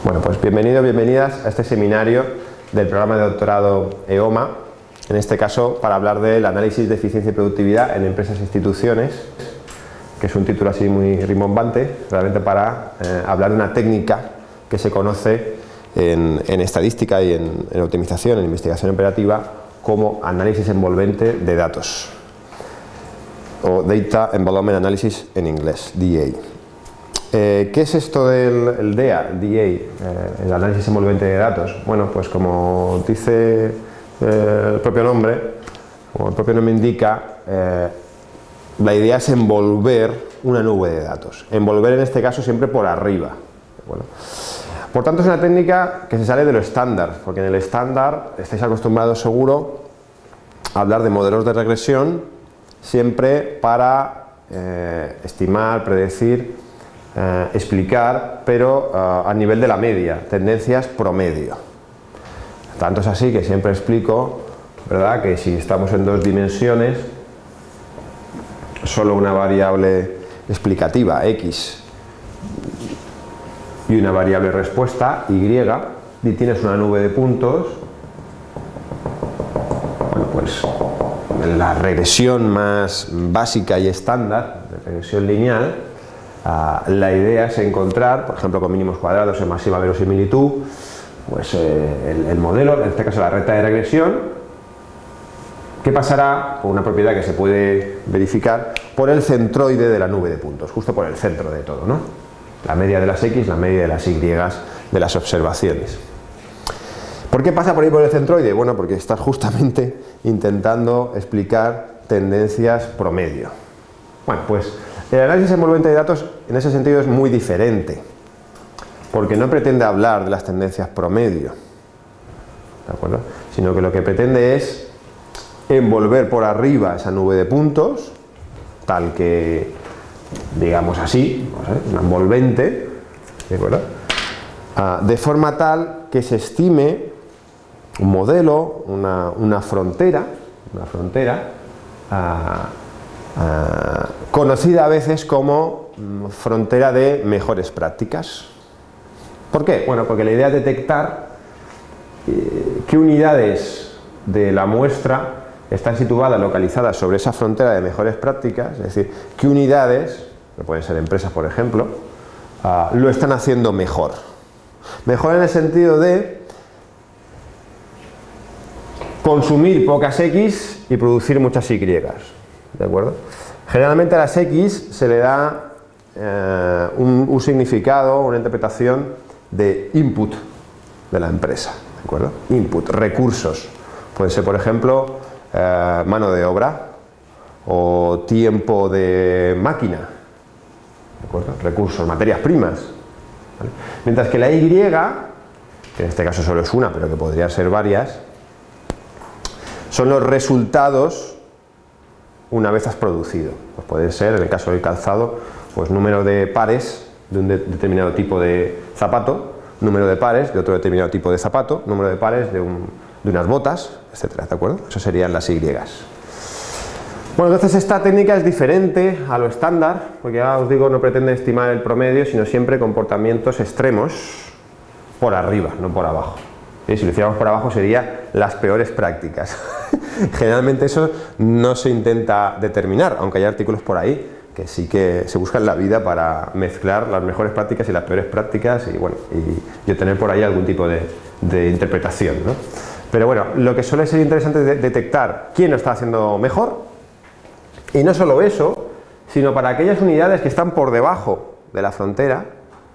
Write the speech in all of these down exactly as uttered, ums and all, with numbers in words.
Bueno, pues bienvenidos, bienvenidas a este seminario del programa de doctorado E O M A, en este caso para hablar del análisis de eficiencia y productividad en empresas e instituciones, que es un título así muy rimbombante, realmente para eh, hablar de una técnica que se conoce en, en estadística y en, en optimización, en investigación operativa, como análisis envolvente de datos, o Data Envelopment Analysis en inglés, D A. Eh, ¿Qué es esto del el D A, D A eh, el análisis envolvente de datos? Bueno, pues como dice eh, el propio nombre, como el propio nombre indica, eh, la idea es envolver una nube de datos. Envolver en este caso siempre por arriba. Bueno, por tanto es una técnica que se sale de lo estándar, porque en el estándar estáis acostumbrados seguro a hablar de modelos de regresión siempre para eh, estimar, predecir, Eh, explicar, pero uh, a nivel de la media, tendencias promedio. Tanto es así que siempre explico, ¿verdad?, que si estamos en dos dimensiones, solo una variable explicativa, X, y una variable respuesta, Y, y tienes una nube de puntos, bueno, pues la regresión más básica y estándar, de regresión lineal, Uh, la idea es encontrar, por ejemplo, con mínimos cuadrados en máxima verosimilitud, pues eh, el, el modelo, en este caso la recta de regresión, que pasará con una propiedad que se puede verificar por el centroide de la nube de puntos, justo por el centro de todo, ¿no? La media de las X, la media de las Y de las observaciones. ¿Por qué pasa por ahí por el centroide? Bueno, porque estás justamente intentando explicar tendencias promedio. Bueno, pues el análisis envolvente de datos en ese sentido es muy diferente, porque no pretende hablar de las tendencias promedio, ¿de acuerdo?, sino que lo que pretende es envolver por arriba esa nube de puntos, tal que, digamos así, no sé, una envolvente, ¿de acuerdo?, ah, de forma tal que se estime un modelo, una, una frontera, una frontera, ah, Uh, conocida a veces como um, frontera de mejores prácticas. ¿Por qué? Bueno, porque la idea es detectar eh, qué unidades de la muestra están situadas, localizadas sobre esa frontera de mejores prácticas, es decir, qué unidades, que pueden ser empresas por ejemplo, uh, lo están haciendo mejor. Mejor en el sentido de consumir pocas X y producir muchas Y. ¿De acuerdo? Generalmente a las X se le da eh, un, un significado, una interpretación de input de la empresa, ¿de acuerdo? Input, recursos. Puede ser, por ejemplo, eh, mano de obra o tiempo de máquina, ¿de acuerdo? Recursos, materias primas, ¿vale? Mientras que la Y, que en este caso solo es una, pero que podría ser varias, son los resultados una vez has producido. Pues puede ser, en el caso del calzado, pues número de pares de un de determinado tipo de zapato, número de pares de otro determinado tipo de zapato, número de pares de, un, de unas botas, etcétera, ¿de acuerdo? Eso serían las Y. Bueno, entonces esta técnica es diferente a lo estándar, porque ya os digo, no pretende estimar el promedio, sino siempre comportamientos extremos por arriba, no por abajo. ¿Sí? Si lo hiciéramos por abajo sería las peores prácticas. Generalmente eso no se intenta determinar, aunque hay artículos por ahí que sí que se buscan la vida para mezclar las mejores prácticas y las peores prácticas y, bueno, y, y obtener por ahí algún tipo de, de interpretación, ¿no? Pero bueno, lo que suele ser interesante es detectar quién lo está haciendo mejor, y no solo eso, sino para aquellas unidades que están por debajo de la frontera,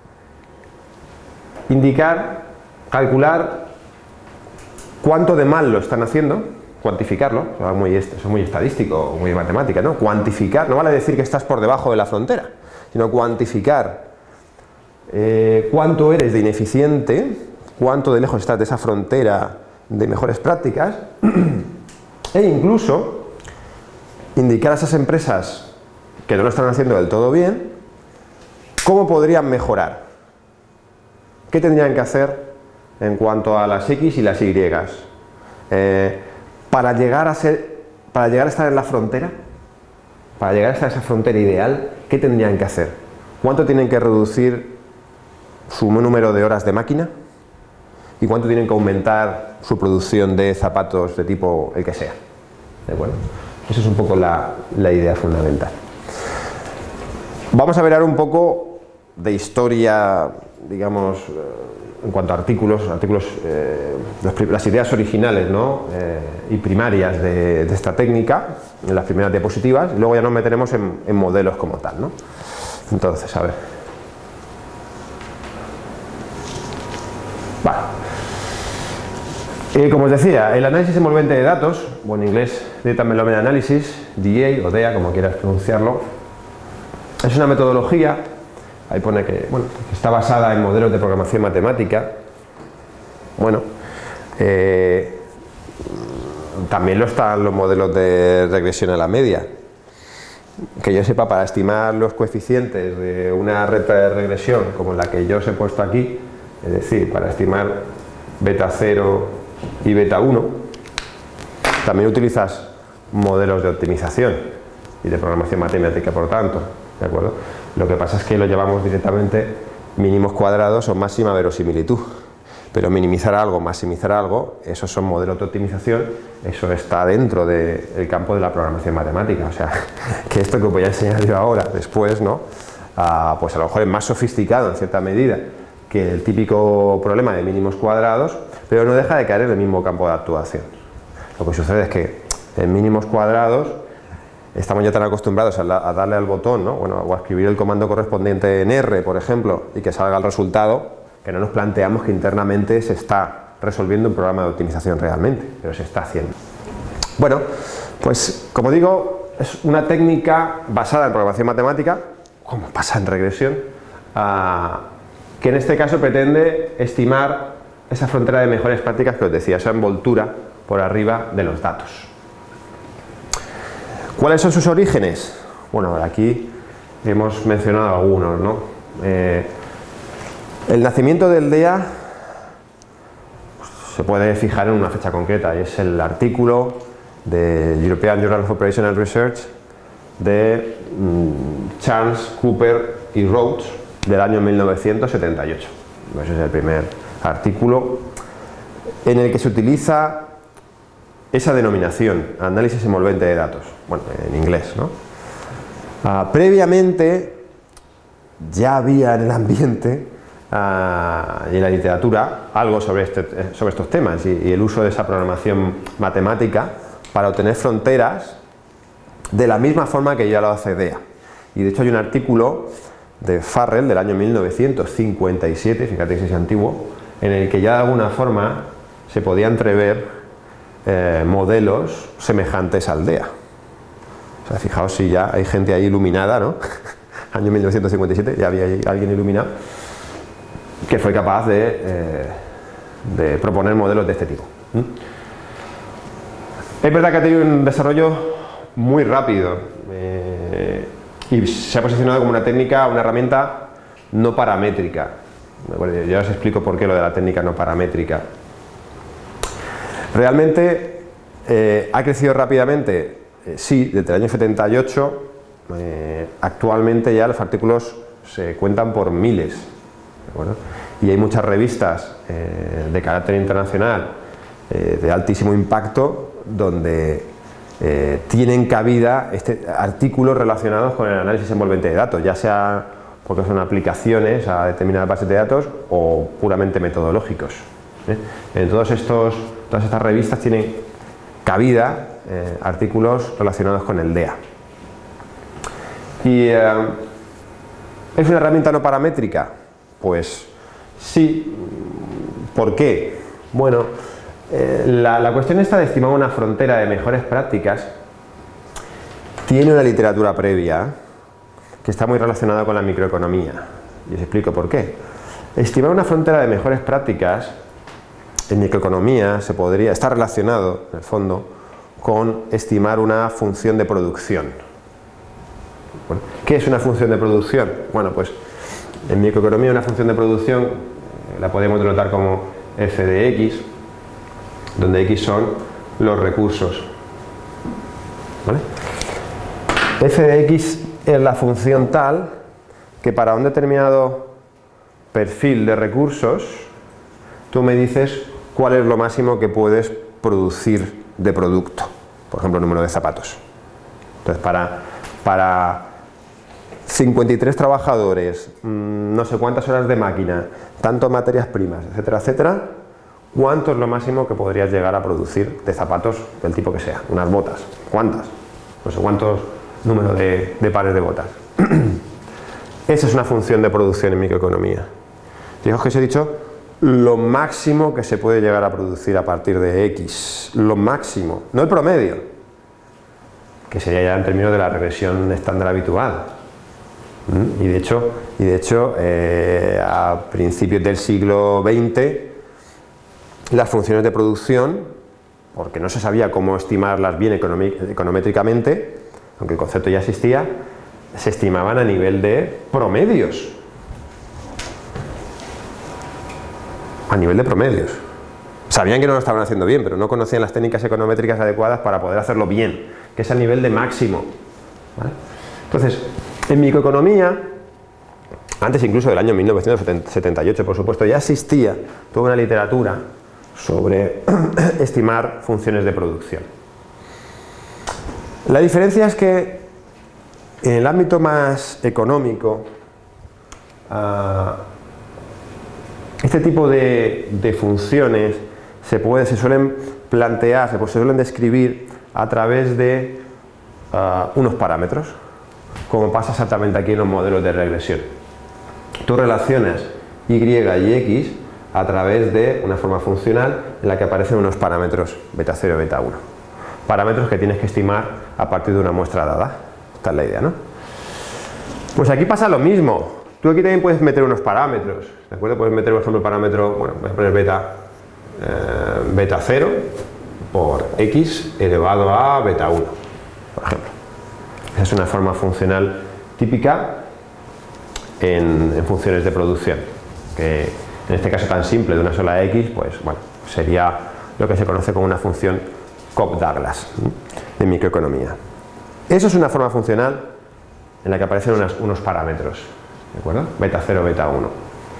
indicar, calcular cuánto de mal lo están haciendo, cuantificarlo, eso es muy, eso es muy estadístico, muy matemática, ¿no? Cuantificar, no vale decir que estás por debajo de la frontera, sino cuantificar eh, cuánto eres de ineficiente, cuánto de lejos estás de esa frontera de mejores prácticas, e incluso indicar a esas empresas que no lo están haciendo del todo bien, cómo podrían mejorar, qué tendrían que hacer en cuanto a las X y las Y, eh, para llegar a ser, para llegar a estar en la frontera, para llegar hasta esa frontera ideal, ¿qué tendrían que hacer? ¿Cuánto tienen que reducir su número de horas de máquina y cuánto tienen que aumentar su producción de zapatos de tipo el que sea. ¿De acuerdo? Esa es un poco la, la idea fundamental. Vamos a ver ahora un poco de historia, digamos, en cuanto a artículos, artículos eh, las ideas originales, ¿no? eh, y primarias de, de esta técnica, en las primeras diapositivas, y luego ya nos meteremos en, en modelos como tal, ¿no? Entonces, a ver. Vale. Eh, como os decía, el análisis envolvente de datos, o en inglés Data Envelopment Analysis, D A o D A, como quieras pronunciarlo, es una metodología, ahí pone que, bueno, que está basada en modelos de programación matemática. Bueno, eh, también lo están los modelos de regresión a la media. Que yo sepa, para estimar los coeficientes de una recta de regresión como la que yo os he puesto aquí, es decir, para estimar beta cero y beta uno, también utilizas modelos de optimización y de programación matemática, por tanto, ¿de acuerdo? Lo que pasa es que lo llevamos directamente mínimos cuadrados o máxima verosimilitud. Pero minimizar algo, maximizar algo, esos son modelos de optimización, eso está dentro del campo de la programación matemática. O sea, que esto que os voy a enseñar yo ahora, después, ¿no? Ah, pues a lo mejor es más sofisticado en cierta medida que el típico problema de mínimos cuadrados, pero no deja de caer en el mismo campo de actuación. Lo que sucede es que en mínimos cuadrados estamos ya tan acostumbrados a, la, a darle al botón, ¿no? Bueno, o a escribir el comando correspondiente en R, por ejemplo, y que salga el resultado, que no nos planteamos que internamente se está resolviendo un programa de optimización realmente, pero se está haciendo. Bueno, pues como digo, es una técnica basada en programación matemática, como pasa en regresión, uh, que en este caso pretende estimar esa frontera de mejores prácticas que os decía, esa envoltura por arriba de los datos. ¿Cuáles son sus orígenes? Bueno, aquí hemos mencionado algunos, ¿no? Eh, El nacimiento del D A pues, se puede fijar en una fecha concreta y es el artículo de European Journal of Operational Research de mm, Charles, Cooper y Rhodes del año mil novecientos setenta y ocho. Ese es el primer artículo en el que se utiliza esa denominación, análisis envolvente de datos, bueno, en inglés, ¿no? Ah, previamente ya había en el ambiente Uh, y en la literatura algo sobre, este, sobre estos temas y, y el uso de esa programación matemática para obtener fronteras de la misma forma que ya lo hace D A. Y de hecho hay un artículo de Farrell del año mil novecientos cincuenta y siete, fíjate que es antiguo, en el que ya de alguna forma se podía entrever eh, modelos semejantes al D A. O sea, fijaos si ya hay gente ahí iluminada, ¿no? Año mil novecientos cincuenta y siete, ya había alguien iluminado que fue capaz de, eh, de proponer modelos de este tipo. ¿Mm? Es verdad que ha tenido un desarrollo muy rápido eh, y se ha posicionado como una técnica, una herramienta no paramétrica. Ya os explico por qué lo de la técnica no paramétrica. Realmente eh, ha crecido rápidamente, eh, sí, desde el año setenta y ocho, eh, actualmente ya los artículos se cuentan por miles. ¿De acuerdo? Y hay muchas revistas eh, de carácter internacional eh, de altísimo impacto donde eh, tienen cabida este, artículos relacionados con el análisis envolvente de datos, ya sea porque son aplicaciones a determinadas bases de datos o puramente metodológicos. ¿eh? En todos estos, todas estas revistas tienen cabida eh, artículos relacionados con el D A. ¿Y eh, es una herramienta no paramétrica? Pues sí. ¿Por qué? Bueno, eh, la, la cuestión esta de estimar una frontera de mejores prácticas tiene una literatura previa que está muy relacionada con la microeconomía. Y os explico por qué. Estimar una frontera de mejores prácticas en microeconomía se podría, está relacionado, en el fondo, con estimar una función de producción. Bueno, ¿qué es una función de producción? Bueno, pues en microeconomía una función de producción eh, la podemos denotar como f de x, donde x son los recursos. ¿Vale? F de x es la función tal que para un determinado perfil de recursos, tú me dices cuál es lo máximo que puedes producir de producto, por ejemplo, número de zapatos. Entonces, para, para cincuenta y tres trabajadores, mmm, no sé cuántas horas de máquina, tanto materias primas, etcétera, etcétera, ¿cuánto es lo máximo que podrías llegar a producir de zapatos del tipo que sea? Unas botas, ¿cuántas? No sé cuántos números de, de pares de botas. Esa es una función de producción en microeconomía. Fijaos que os he dicho lo máximo que se puede llegar a producir a partir de X, lo máximo, no el promedio, que sería ya en términos de la regresión estándar habitual. ¿Mm? Y de hecho, y de hecho eh, a principios del siglo veinte, las funciones de producción, porque no se sabía cómo estimarlas bien econométricamente, aunque el concepto ya existía, se estimaban a nivel de promedios. A nivel de promedios. Sabían que no lo estaban haciendo bien, pero no conocían las técnicas econométricas adecuadas para poder hacerlo bien, que es a nivel de máximo. ¿Vale? Entonces, en microeconomía, antes incluso del año mil novecientos setenta y ocho, por supuesto, ya existía toda una literatura sobre estimar funciones de producción. La diferencia es que en el ámbito más económico, uh, este tipo de, de funciones se, puede, se suelen plantear, se, se suelen describir a través de uh, unos parámetros, como pasa exactamente aquí en los modelos de regresión. Tú relacionas Y y X a través de una forma funcional en la que aparecen unos parámetros beta cero y beta uno. Parámetros que tienes que estimar a partir de una muestra dada. Esta es la idea, ¿no? Pues aquí pasa lo mismo. Tú aquí también puedes meter unos parámetros, ¿de acuerdo? Puedes meter, por ejemplo, el parámetro, bueno, voy a poner beta, eh, beta cero por X elevado a beta uno, por ejemplo. Esa es una forma funcional típica en, en funciones de producción, que en este caso tan simple de una sola X, pues bueno, sería lo que se conoce como una función Cobb-Douglas de microeconomía. Eso es una forma funcional en la que aparecen unas, unos parámetros, ¿de acuerdo? Beta cero, beta uno.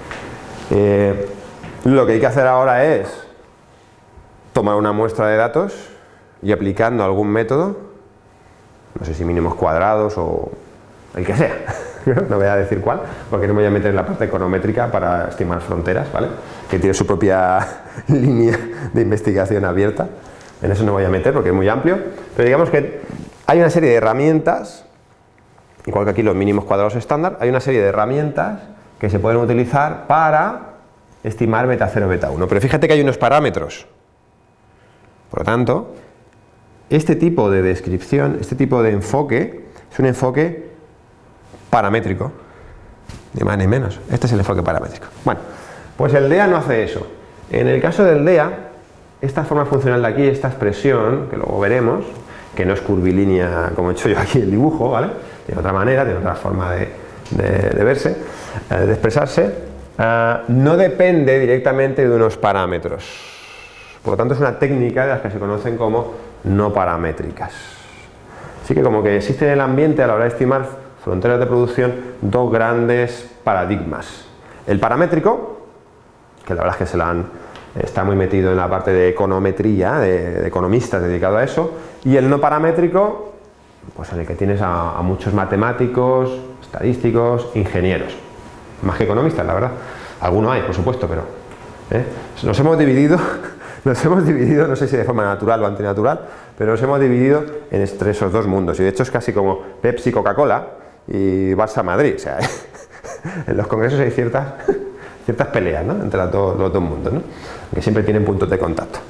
Eh, lo que hay que hacer ahora es tomar una muestra de datos y aplicando algún método, no sé si mínimos cuadrados o el que sea, no voy a decir cuál, porque no me voy a meter en la parte econométrica para estimar fronteras, ¿vale? Que tiene su propia línea de investigación abierta, en eso no me voy a meter porque es muy amplio, pero digamos que hay una serie de herramientas, igual que aquí los mínimos cuadrados estándar, hay una serie de herramientas que se pueden utilizar para estimar beta cero, beta uno, pero fíjate que hay unos parámetros. Por lo tanto, este tipo de descripción, este tipo de enfoque, es un enfoque paramétrico, ni más ni menos. Este es el enfoque paramétrico. Bueno, pues el D E A no hace eso. En el caso del D E A, esta forma funcional de aquí, esta expresión, que luego veremos, que no es curvilínea como he hecho yo aquí el dibujo, ¿vale? Tiene otra manera, tiene otra forma de, de, de verse, de expresarse, uh, no depende directamente de unos parámetros. Por lo tanto, es una técnica de las que se conocen como no paramétricas. Así que como que existe en el ambiente a la hora de estimar fronteras de producción dos grandes paradigmas. El paramétrico, que la verdad es que se la han, está muy metido en la parte de econometría, de, de economistas dedicado a eso, y el no paramétrico, pues en el que tienes a, a muchos matemáticos, estadísticos, ingenieros, más que economistas, la verdad. Algunos hay, por supuesto, pero ¿eh? nos hemos dividido, nos hemos dividido, no sé si de forma natural o antinatural, pero nos hemos dividido en entre esos dos mundos, y de hecho es casi como Pepsi, Coca-Cola y Barça, Madrid, o sea, en los congresos hay ciertas, ciertas peleas, ¿no? Entre los dos, los dos mundos, ¿no? Que siempre tienen puntos de contacto.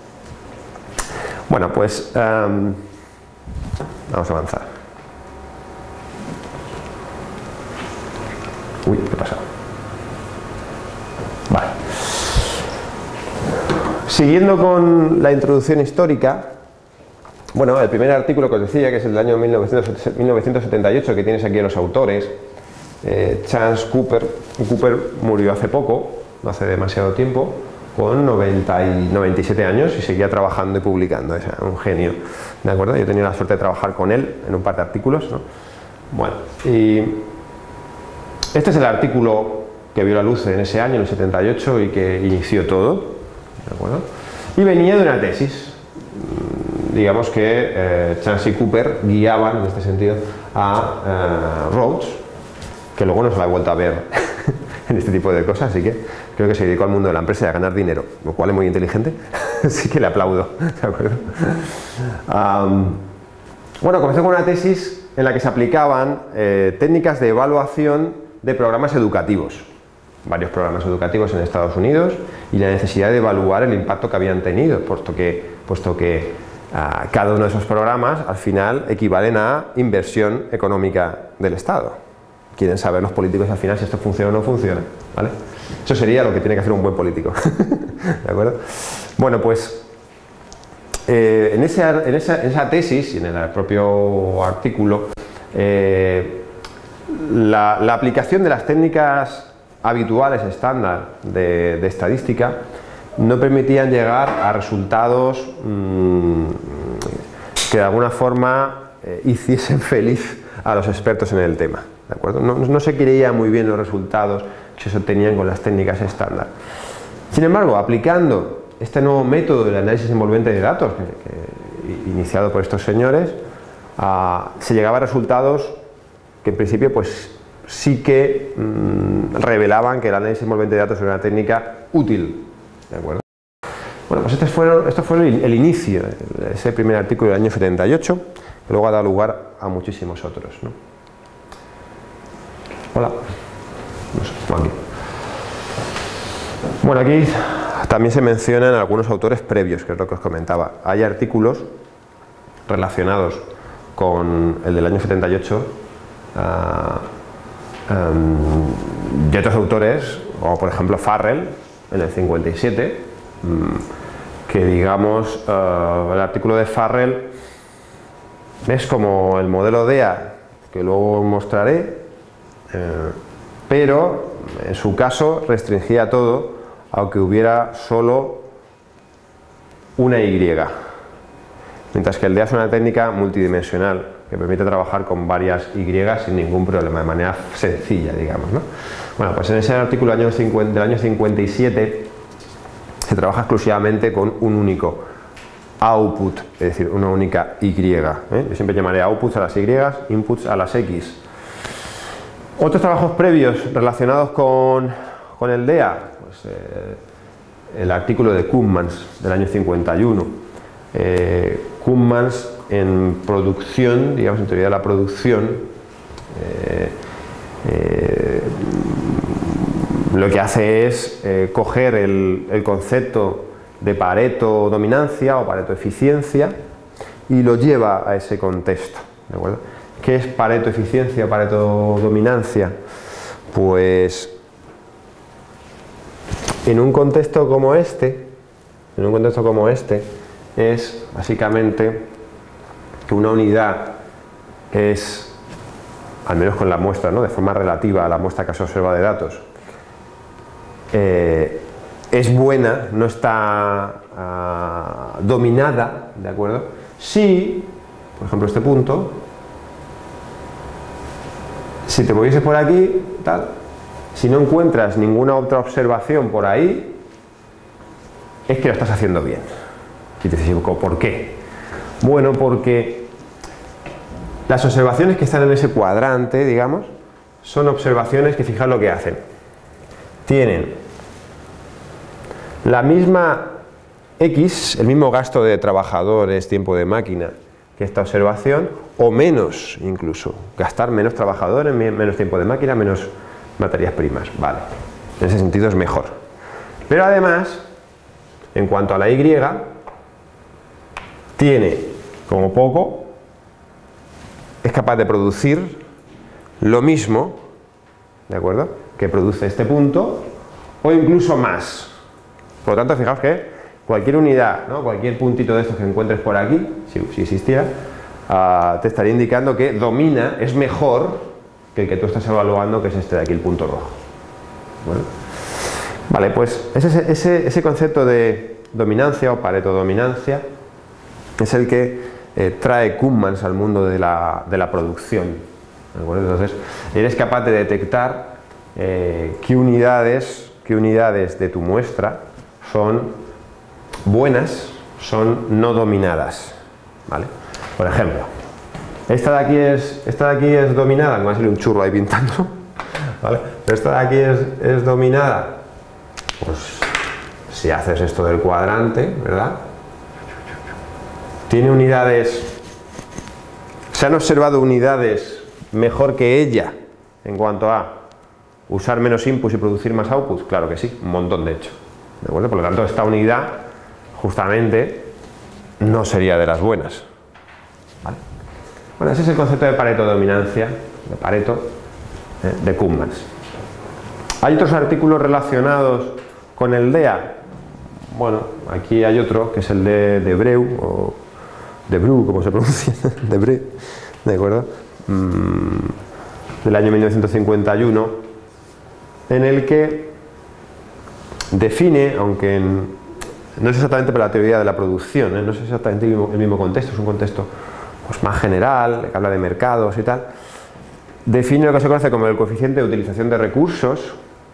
Bueno, pues um, vamos a avanzar. Uy, ¿qué ha pasado? Vale. Siguiendo con la introducción histórica, bueno, el primer artículo que os decía, que es el del año mil novecientos setenta y ocho, que tienes aquí a los autores, eh, Chance Cooper. Cooper murió hace poco, no hace demasiado tiempo, con noventa y, noventa y siete años y seguía trabajando y publicando, es un genio, ¿de acuerdo? Yo he tenido la suerte de trabajar con él en un par de artículos, ¿no? Bueno, y este es el artículo que vio la luz en ese año, en el setenta y ocho, y que inició todo, ¿de acuerdo? Y venía de una tesis, digamos que eh, Chance y Cooper guiaban en este sentido a eh, Rhodes, que luego no se la ha vuelto a ver en este tipo de cosas, así que creo que se dedicó al mundo de la empresa y a ganar dinero, lo cual es muy inteligente, así que le aplaudo, ¿de acuerdo? Um, bueno, comenzó con una tesis en la que se aplicaban eh, técnicas de evaluación de programas educativos, varios programas educativos en Estados Unidos, y la necesidad de evaluar el impacto que habían tenido, puesto que, puesto que uh, cada uno de esos programas al final equivalen a inversión económica del Estado. Quieren saber los políticos al final si esto funciona o no funciona, ¿vale? Eso sería lo que tiene que hacer un buen político, ¿de acuerdo? Bueno, pues eh, en, ese, en, esa, en esa tesis y en el propio artículo, eh, la, la aplicación de las técnicas habituales estándar de, de estadística no permitían llegar a resultados mmm, que de alguna forma eh, hiciesen feliz a los expertos en el tema, ¿de acuerdo? No, no se creía muy bien los resultados que se obtenían con las técnicas estándar. Sin embargo, aplicando este nuevo método del análisis envolvente de datos, que, que, iniciado por estos señores, uh, se llegaba a resultados que en principio pues sí que mmm, revelaban que el análisis envolvente de datos era una técnica útil, ¿de acuerdo? Bueno, pues este fue, esto fue el, el inicio, ese primer artículo del año setenta y ocho, que luego ha dado lugar a muchísimos otros, ¿no? Hola. No sé, aquí. Bueno, aquí también se mencionan algunos autores previos, que es lo que os comentaba. Hay artículos relacionados con el del año setenta y ocho uh, um, de otros autores, como por ejemplo Farrell en el cincuenta y siete, um, que digamos uh, el artículo de Farrell es como el modelo D E A que luego mostraré, eh, pero en su caso restringía todo a que hubiera solo una Y, mientras que el D E A es una técnica multidimensional que permite trabajar con varias Y sin ningún problema, de manera sencilla, digamos, ¿no? Bueno, pues en ese artículo del año cincuenta, del año cincuenta y siete se trabaja exclusivamente con un único output, es decir, una única Y, ¿eh? Yo siempre llamaré outputs a las Y, inputs a las X. Otros trabajos previos relacionados con, con el D E A, pues, eh, el artículo de Koopmans del año cincuenta y uno. Eh, Koopmans en producción, digamos en teoría de la producción, eh, eh, lo que hace es eh, coger el, el concepto de Pareto dominancia o Pareto eficiencia y lo lleva a ese contexto, ¿de acuerdo? ¿Qué es Pareto eficiencia o Pareto dominancia? Pues en un contexto como este, en un contexto como este, es básicamente que una unidad es, al menos con la muestra, ¿no?, de forma relativa a la muestra que se observa de datos, eh, es buena, no está uh, dominada, ¿de acuerdo? Si, por ejemplo, este punto, si te moviese por aquí, tal, si no encuentras ninguna otra observación por ahí, es que lo estás haciendo bien. Y te dices, ¿por qué? Bueno, porque las observaciones que están en ese cuadrante, digamos, son observaciones que, fijaos lo que hacen. Tienen la misma X, el mismo gasto de trabajadores, tiempo de máquina que esta observación, o menos incluso, gastar menos trabajadores, menos tiempo de máquina, menos materias primas, vale, en ese sentido es mejor. Pero además, en cuanto a la Y, tiene como poco, es capaz de producir lo mismo, ¿de acuerdo?, que produce este punto, o incluso más. Por lo tanto, fijaos que cualquier unidad, ¿no?, cualquier puntito de estos que encuentres por aquí, si, si existiera, uh, te estaría indicando que domina, es mejor que el que tú estás evaluando, que es este de aquí, el punto rojo. Bueno. Vale, pues ese, ese, ese concepto de dominancia o Pareto dominancia es el que eh, trae Koopmans al mundo de la, de la producción, ¿de acuerdo? Entonces, eres capaz de detectar eh, qué unidades, qué unidades de tu muestra son buenas, son no dominadas, ¿vale? Por ejemplo, esta de aquí es, esta de aquí es dominada, me va a salir un churro ahí pintando, ¿vale? Pero esta de aquí es, es dominada, pues si haces esto del cuadrante, ¿verdad? Tiene unidades, se han observado unidades mejor que ella en cuanto a usar menos inputs y producir más outputs, claro que sí, un montón de hecho, ¿de acuerdo? Por lo tanto, esta unidad justamente no sería de las buenas, ¿vale? Bueno, ese es el concepto de Pareto dominancia, de Pareto, eh, de Kuhlmann. ¿Hay otros artículos relacionados con el D E A? Bueno, aquí hay otro, que es el de Debreu, o Debreu, como se pronuncia, Debreu, ¿de acuerdo? Mm, del año mil novecientos cincuenta y uno, en el que define, aunque en, no es exactamente para la teoría de la producción, ¿eh? No es exactamente el mismo, el mismo contexto, es un contexto pues, más general, que habla de mercados y tal, define lo que se conoce como el coeficiente de utilización de recursos,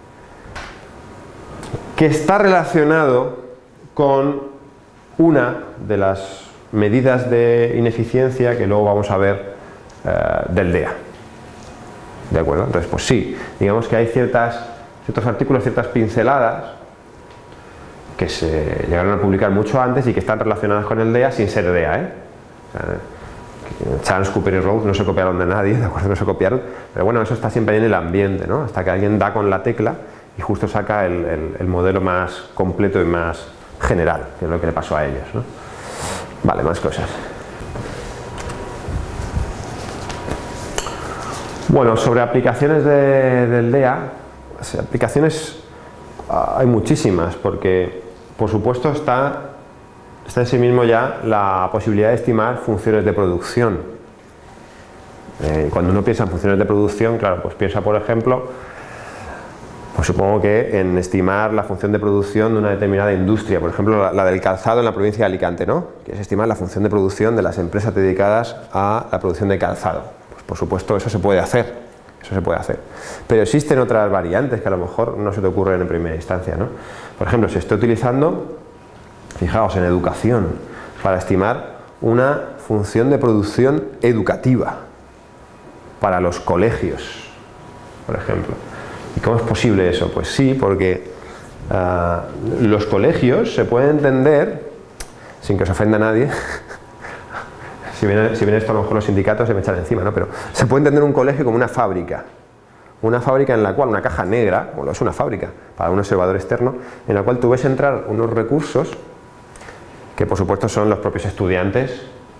que está relacionado con una de las medidas de ineficiencia que luego vamos a ver eh, del D E A. ¿De acuerdo? Entonces, pues sí, digamos que hay ciertas, ciertos artículos, ciertas pinceladas que se llegaron a publicar mucho antes y que están relacionadas con el D E A sin ser D E A, ¿eh? O sea, Chance, Cooper y Rhodes no se copiaron de nadie, ¿de acuerdo? No se copiaron, pero bueno, eso está siempre en el ambiente, ¿no? Hasta que alguien da con la tecla y justo saca el, el, el modelo más completo y más general, que es lo que le pasó a ellos, ¿no? Vale, más cosas. Bueno, sobre aplicaciones de, del D E A, aplicaciones hay muchísimas, porque por supuesto está, está en sí mismo ya la posibilidad de estimar funciones de producción. Eh, cuando uno piensa en funciones de producción, claro, pues piensa por ejemplo, pues supongo que en estimar la función de producción de una determinada industria, por ejemplo la, la del calzado en la provincia de Alicante, ¿no? Que es estimar la función de producción de las empresas dedicadas a la producción de calzado. Pues por supuesto eso se puede hacer, eso se puede hacer. Pero existen otras variantes que a lo mejor no se te ocurren en primera instancia, ¿no? Por ejemplo, se está utilizando, fijaos, en educación, para estimar una función de producción educativa para los colegios, por ejemplo. ¿Y cómo es posible eso? Pues sí, porque uh, los colegios se pueden entender, sin que os ofenda a nadie, si viene, si viene esto a lo mejor los sindicatos se me echan encima, ¿no? Pero se puede entender un colegio como una fábrica, una fábrica en la cual, una caja negra, bueno, es una fábrica para un observador externo, en la cual tú ves entrar unos recursos que por supuesto son los propios estudiantes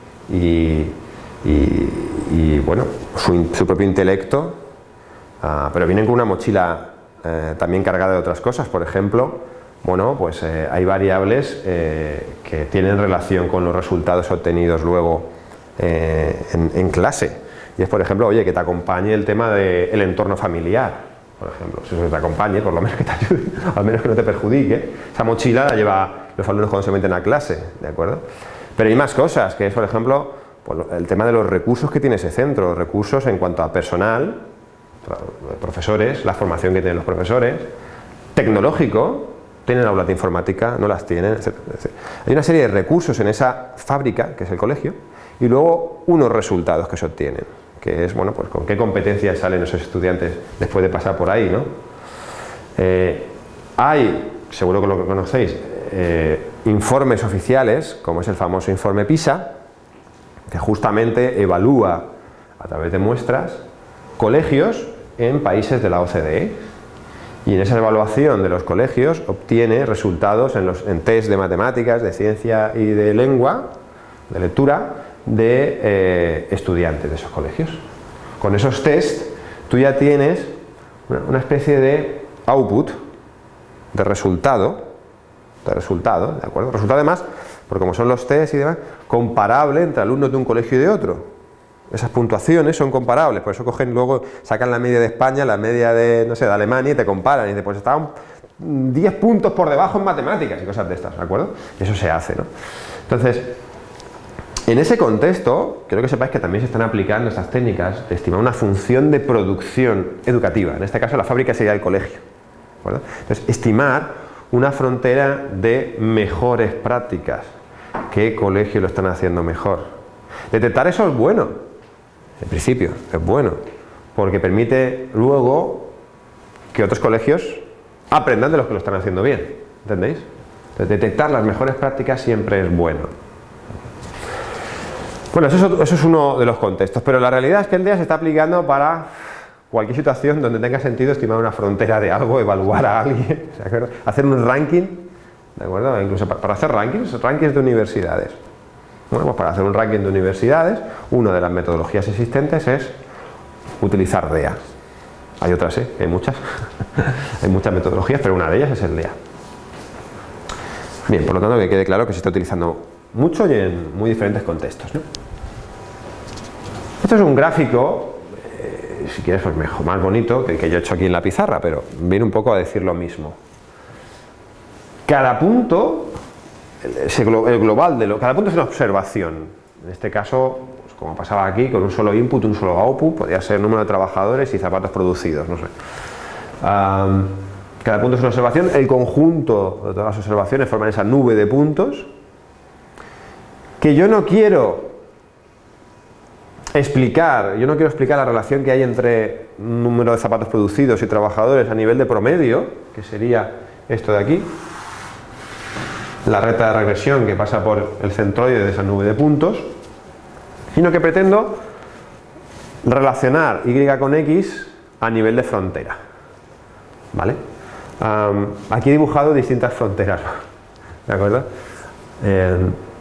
y, y, y bueno, su, su propio intelecto. Uh, pero vienen con una mochila eh, también cargada de otras cosas. Por ejemplo, bueno, pues eh, hay variables eh, que tienen relación con los resultados obtenidos luego eh, en, en clase. Y es, por ejemplo, oye, que te acompañe el tema del entorno familiar, por ejemplo. Si eso te acompañe, por lo menos que te ayude, al menos que no te perjudique. Esa mochila la lleva los alumnos cuando se meten a clase, ¿de acuerdo? Pero hay más cosas, que es, por ejemplo, pues, el tema de los recursos que tiene ese centro, los recursos en cuanto a personal, profesores, la formación que tienen los profesores, tecnológico, tienen aulas de informática, no las tienen, etcétera, etcétera. Hay una serie de recursos en esa fábrica, que es el colegio, y luego unos resultados que se obtienen, que es, bueno, pues con qué competencias salen esos estudiantes después de pasar por ahí, ¿no? Eh, hay, seguro que lo conocéis, eh, informes oficiales, como es el famoso informe PISA, que justamente evalúa a través de muestras colegios en países de la O C D E, y en esa evaluación de los colegios obtiene resultados en, los, en test de matemáticas, de ciencia y de lengua, de lectura, de eh, estudiantes de esos colegios. Con esos test tú ya tienes una, una especie de output, de resultado, de resultado, ¿de acuerdo? Resultado además, porque como son los test y demás, comparable entre alumnos de un colegio y de otro. Esas puntuaciones son comparables, por eso cogen luego, sacan la media de España, la media de, no sé, de Alemania y te comparan y dicen, pues estaban diez puntos por debajo en matemáticas y cosas de estas, ¿de acuerdo? Y eso se hace, ¿no? Entonces, En ese contexto, quiero que sepáis que también se están aplicando estas técnicas de estimar una función de producción educativa. En este caso, la fábrica sería el colegio, ¿de acuerdo? Entonces, estimar una frontera de mejores prácticas. ¿Qué colegio lo están haciendo mejor? Detectar eso es bueno, en principio, es bueno, porque permite luego que otros colegios aprendan de los que lo están haciendo bien, ¿entendéis? Entonces, detectar las mejores prácticas siempre es bueno. Bueno, eso es, eso es uno de los contextos, pero la realidad es que el D E A se está aplicando para cualquier situación donde tenga sentido estimar una frontera de algo, evaluar a alguien, ¿de acuerdo? Hacer un ranking, ¿de acuerdo? Incluso para, para hacer rankings, rankings de universidades. Bueno, pues para hacer un ranking de universidades, una de las metodologías existentes es utilizar D E A. Hay otras, ¿eh? Hay muchas, hay muchas metodologías, pero una de ellas es el D E A. Bien, por lo tanto, que quede claro que se está utilizando mucho y en muy diferentes contextos, ¿no? Esto es un gráfico, eh, si quieres, pues mejor, más bonito que el que yo he hecho aquí en la pizarra, pero viene un poco a decir lo mismo. Cada punto, el, el global de lo, cada punto es una observación. En este caso, pues como pasaba aquí, con un solo input, un solo output, podría ser número de trabajadores y zapatos producidos, no sé. Um, cada punto es una observación, el conjunto de todas las observaciones forman esa nube de puntos que yo no quiero explicar, yo no quiero explicar la relación que hay entre número de zapatos producidos y trabajadores a nivel de promedio, que sería esto de aquí, la recta de regresión que pasa por el centroide de esa nube de puntos, sino que pretendo relacionar Y con X a nivel de frontera, ¿vale? Um, aquí he dibujado distintas fronteras, ¿de acuerdo? Eh,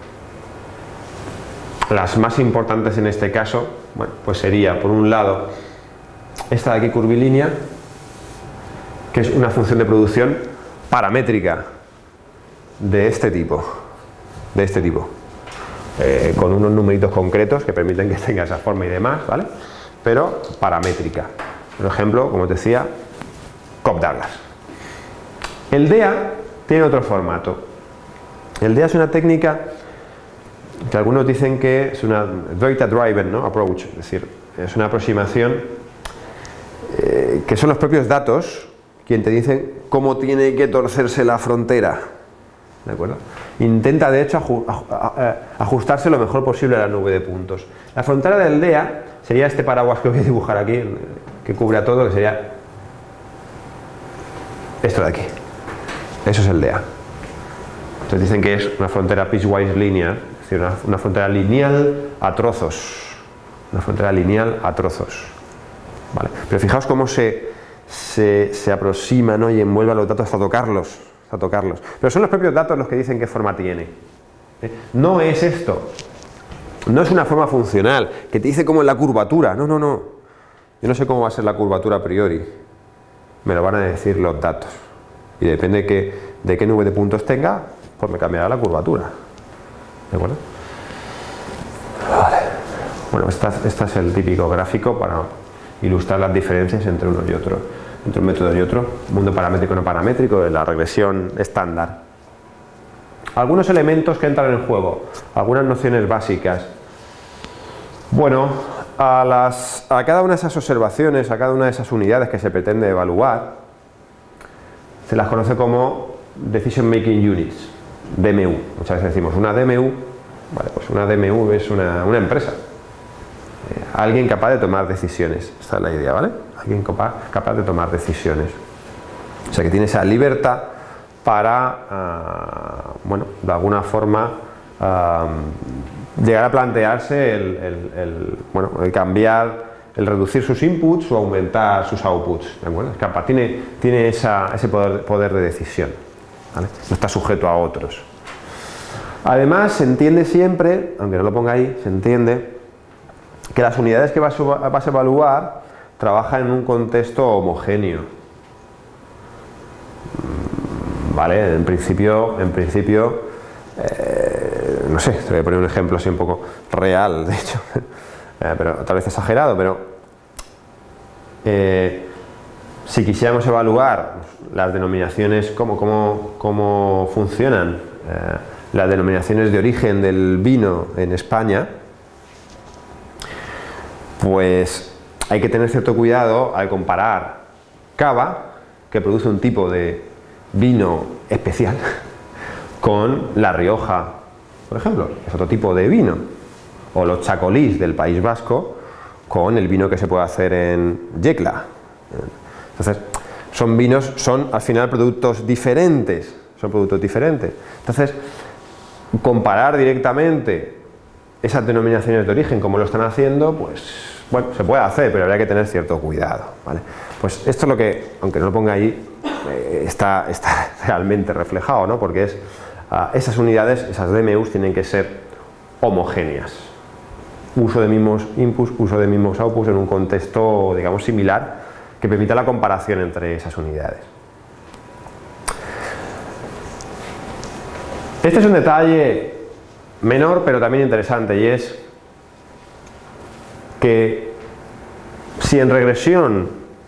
las más importantes en este caso, bueno, pues sería, por un lado, esta de aquí curvilínea, que es una función de producción paramétrica de este tipo, de este tipo, eh, con unos numeritos concretos que permiten que tenga esa forma y demás, ¿vale? Pero paramétrica. Por ejemplo, como os decía, Cobb-Douglas. El D E A tiene otro formato. El D E A es una técnica que algunos dicen que es una data-driven, ¿no? approach, es decir, es una aproximación eh, que son los propios datos quien te dicen cómo tiene que torcerse la frontera, ¿de acuerdo? Intenta de hecho ajustarse lo mejor posible a la nube de puntos. La frontera del D E A sería este paraguas que voy a dibujar aquí, que cubre a todo, que sería esto de aquí. Eso es el D E A. Entonces dicen que es una frontera piecewise linear, es decir, una, una frontera lineal a trozos. Una frontera lineal a trozos. ¿Vale? Pero fijaos cómo se, se, se aproxima, ¿no? y envuelve a los datos hasta tocarlos, hasta tocarlos. Pero son los propios datos los que dicen qué forma tiene. ¿Eh? No es esto. No es una forma funcional, que te dice cómo es la curvatura. No, no, no. Yo no sé cómo va a ser la curvatura a priori. Me lo van a decir los datos. Y depende de qué, de qué nube de puntos tenga, pues me cambiará la curvatura. ¿De acuerdo? Vale. Bueno, este este es el típico gráfico para ilustrar las diferencias entre uno y otro, entre un método y otro, mundo paramétrico y no paramétrico, de la regresión estándar. Algunos elementos que entran en juego, algunas nociones básicas. Bueno, a, las, a cada una de esas observaciones, a cada una de esas unidades que se pretende evaluar, se las conoce como Decision Making Units, D M U. Muchas veces decimos una D M U, vale, pues una D M U es una, una empresa. Eh, alguien capaz de tomar decisiones, esta es la idea, ¿vale? Alguien capaz, capaz de tomar decisiones. O sea que tiene esa libertad para, uh, bueno, de alguna forma uh, llegar a plantearse el, el, el, bueno, el cambiar, el reducir sus inputs o aumentar sus outputs, ¿de acuerdo? Es capaz, tiene, tiene esa, ese poder, poder de decisión, ¿vale? No está sujeto a otros. Además, se entiende siempre, aunque no lo ponga ahí, se entiende que las unidades que vas a, vas a evaluar trabajan en un contexto homogéneo. Vale, en principio, en principio eh, no sé, te voy a poner un ejemplo así un poco real, de hecho, eh, pero tal vez exagerado, pero eh, si quisiéramos evaluar las denominaciones, cómo, cómo, cómo funcionan eh, las denominaciones de origen del vino en España, pues hay que tener cierto cuidado al comparar Cava, que produce un tipo de vino especial, con La Rioja, por ejemplo, es otro tipo de vino, o los chacolís del País Vasco con el vino que se puede hacer en Yecla. Entonces, son vinos, son al final productos diferentes, son productos diferentes. Entonces, comparar directamente esas denominaciones de origen como lo están haciendo, pues bueno, se puede hacer, pero habría que tener cierto cuidado, ¿vale? Pues esto es lo que, aunque no lo ponga ahí, eh, está, está realmente reflejado, ¿no? Porque es, uh, esas unidades, esas D M Us tienen que ser homogéneas. Uso de mismos inputs, uso de mismos outputs en un contexto, digamos, similar, que permita la comparación entre esas unidades. Este es un detalle menor, pero también interesante, y es que si en regresión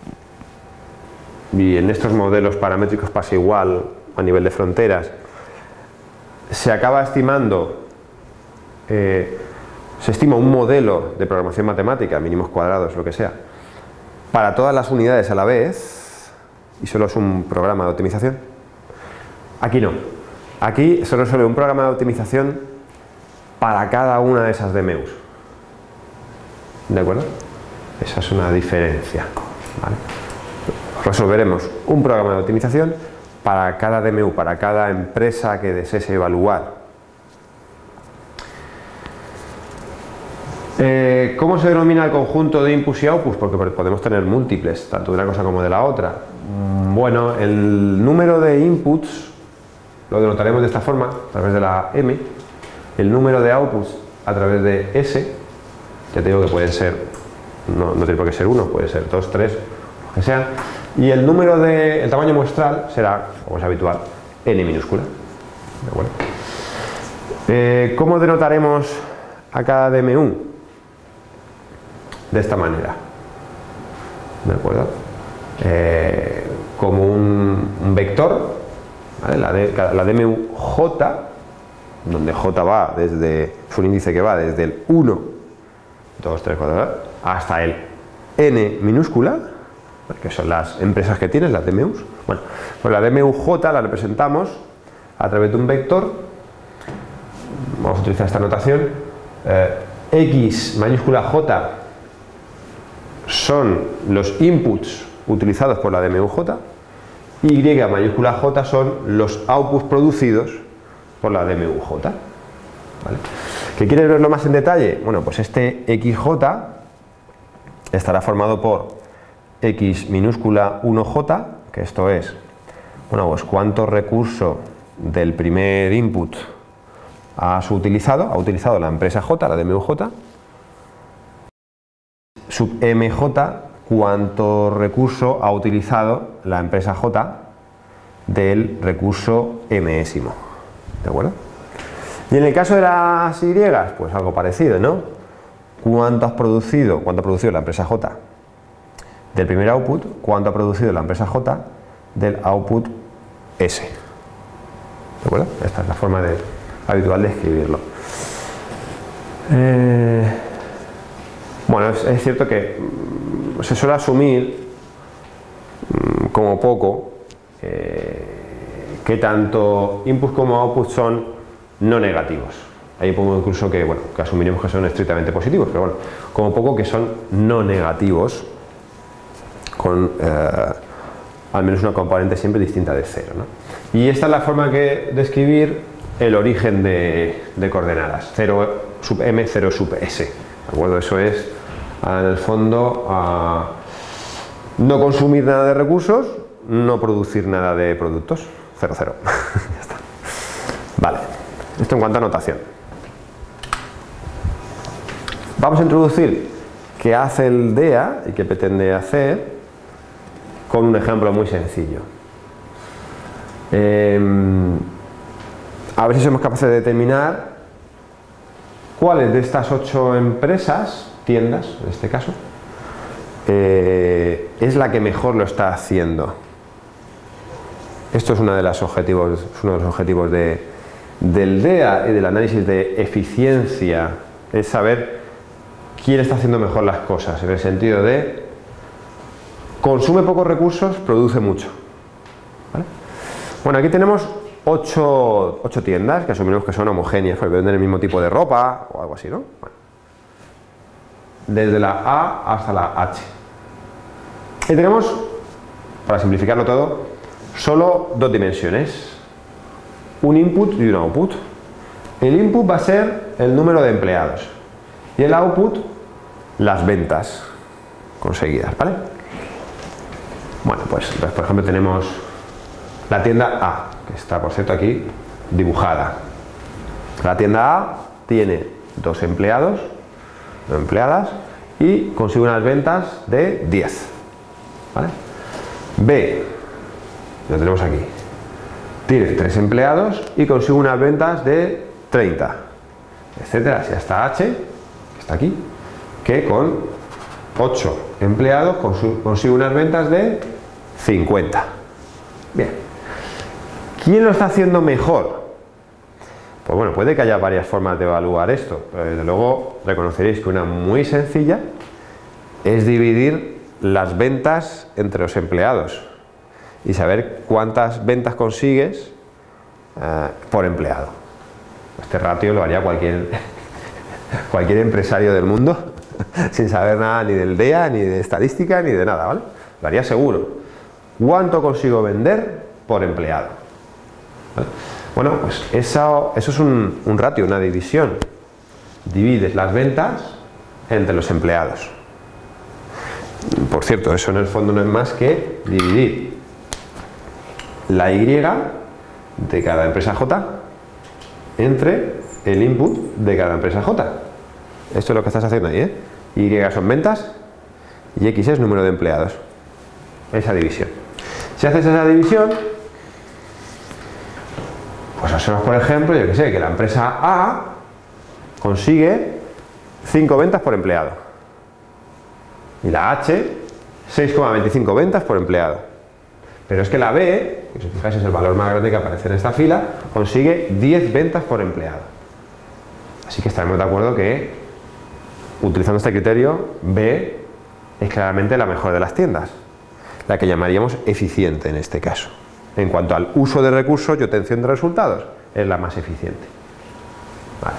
y en estos modelos paramétricos pasa igual a nivel de fronteras, se acaba estimando, eh, se estima un modelo de programación matemática, mínimos cuadrados, lo que sea, para todas las unidades a la vez, y solo es un programa de optimización. Aquí no. Aquí solo es un programa de optimización para cada una de esas D M Us. ¿De acuerdo? Esa es una diferencia, ¿vale? Resolveremos un programa de optimización para cada D M U, para cada empresa que desees evaluar. Eh, ¿Cómo se denomina el conjunto de inputs y outputs? Porque podemos tener múltiples, tanto de una cosa como de la otra. Bueno, el número de inputs lo denotaremos de esta forma, a través de la M, el número de outputs a través de S, ya te digo que pueden ser, no, no tiene por qué ser uno, puede ser dos, tres, lo que sea, y el número de, el tamaño muestral será, como es habitual, N minúscula. ¿De acuerdo? Eh, ¿Cómo denotaremos a cada D M U? De esta manera, ¿de acuerdo? Eh, como un, un vector, ¿vale? La, de, la D M U J, donde J va desde, es un índice que va desde el uno, dos, tres, cuatro, hasta el N minúscula, que son las empresas que tienes, las D M Us. Bueno, pues la D M U J la representamos a través de un vector. Vamos a utilizar esta notación. Eh, X mayúscula J son los inputs utilizados por la D M U J, y Y mayúscula J son los outputs producidos por la D M U J. ¿Vale? ¿Que quieres verlo más en detalle? Bueno, pues este X J estará formado por X minúscula uno J, que esto es, bueno, pues cuánto recurso del primer input ha utilizado, ha utilizado la empresa J, la D M U J, sub M J, cuánto recurso ha utilizado la empresa J del recurso mésimo. ¿De acuerdo? Y en el caso de las Y, pues algo parecido, ¿no? ¿Cuánto has producido, cuánto ha producido la empresa J del primer output? ¿Cuánto ha producido la empresa J del output S? ¿De acuerdo? Esta es la forma de, habitual de escribirlo. Eh, bueno, es, es cierto que mm, se suele asumir mm, como poco eh, que tanto inputs como outputs son no negativos. Ahí pongo incluso que, bueno, que asumiremos que son estrictamente positivos, pero bueno, como poco que son no negativos con eh, al menos una componente siempre distinta de cero, ¿no? Y esta es la forma que de escribir el origen de, de coordenadas, cero sub m, cero sub s, ¿de acuerdo? Eso es, en el fondo, a no consumir nada de recursos, no producir nada de productos, cero, cero. Ya está. Vale, esto en cuanto a notación. Vamos a introducir qué hace el D E A y qué pretende hacer con un ejemplo muy sencillo. Eh, a ver si somos capaces de determinar cuáles de estas ocho empresas, tiendas en este caso, eh, es la que mejor lo está haciendo. Esto es uno de los objetivos, es uno de los objetivos de, del D E A y del análisis de eficiencia es saber quién está haciendo mejor las cosas, en el sentido de consume pocos recursos, produce mucho. ¿Vale? Bueno, aquí tenemos ocho, ocho tiendas que asumimos que son homogéneas, porque venden el mismo tipo de ropa o algo así, ¿no? Bueno. Desde la A hasta la H. Y tenemos, para simplificarlo todo, solo dos dimensiones, un input y un output. El input va a ser el número de empleados y el output las ventas conseguidas, ¿vale? Bueno, pues, pues por ejemplo tenemos la tienda A, que está por cierto aquí dibujada. La tienda A tiene dos empleados, dos empleadas, y consigue unas ventas de diez. ¿Vale? B, lo tenemos aquí, tiene tres empleados y consigue unas ventas de treinta, etcétera, así hasta H, que está aquí, que con ocho empleados consigue unas ventas de cincuenta. Bien, ¿quién lo está haciendo mejor? Pues bueno, puede que haya varias formas de evaluar esto, pero desde luego reconoceréis que una muy sencilla es dividir las ventas entre los empleados y saber cuántas ventas consigues uh, por empleado. Este ratio lo haría cualquier, cualquier empresario del mundo sin saber nada ni del D E A, ni de estadística, ni de nada, ¿vale? Lo haría seguro. ¿Cuánto consigo vender por empleado? ¿Vale? Bueno, pues eso, eso es un, un ratio, una división. Divides las ventas entre los empleados. Por cierto, eso en el fondo no es más que dividir la Y de cada empresa J entre el input de cada empresa J. Esto es lo que estás haciendo ahí, ¿eh? Y son ventas y X es número de empleados. Esa división. Si haces esa división, pues hacemos por ejemplo, yo que sé, que la empresa A consigue cinco ventas por empleado. Y la H, seis coma veinticinco ventas por empleado. Pero es que la B, que si os fijáis es el valor más grande que aparece en esta fila, consigue diez ventas por empleado. Así que estaremos de acuerdo que, utilizando este criterio, B es claramente la mejor de las tiendas, la que llamaríamos eficiente en este caso. En cuanto al uso de recursos y obtención de resultados, es la más eficiente. Vale.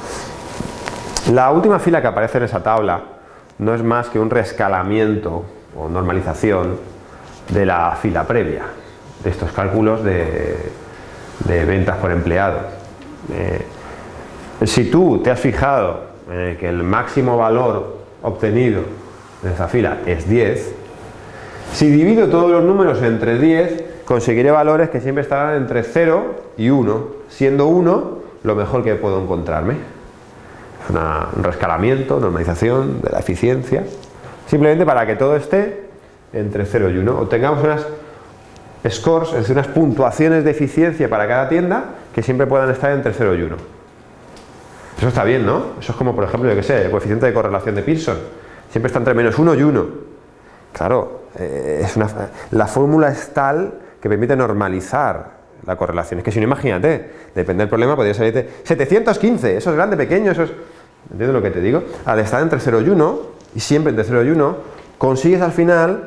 La última fila que aparece en esa tabla no es más que un reescalamiento o normalización de la fila previa, de estos cálculos de, de ventas por empleado. Eh, si tú te has fijado eh, que el máximo valor obtenido en esta fila es diez, si divido todos los números entre diez, conseguiré valores que siempre estarán entre cero y uno, siendo uno lo mejor que puedo encontrarme. Es una, un reescalamiento, normalización de la eficiencia, simplemente para que todo esté entre cero y uno. Obtengamos unas scores, es decir, unas puntuaciones de eficiencia para cada tienda que siempre puedan estar entre cero y uno. Eso está bien, ¿no? Eso es como, por ejemplo, yo que sé, el coeficiente de correlación de Pearson. Siempre está entre menos uno y uno. Claro, eh, es una, la fórmula es tal que permite normalizar la correlación. Es que si no, imagínate, depende del problema, podría salirte setecientos quince, eso es grande, pequeño, eso es... ¿Entiendes lo que te digo? Al estar entre cero y uno, y siempre entre cero y uno, consigues al final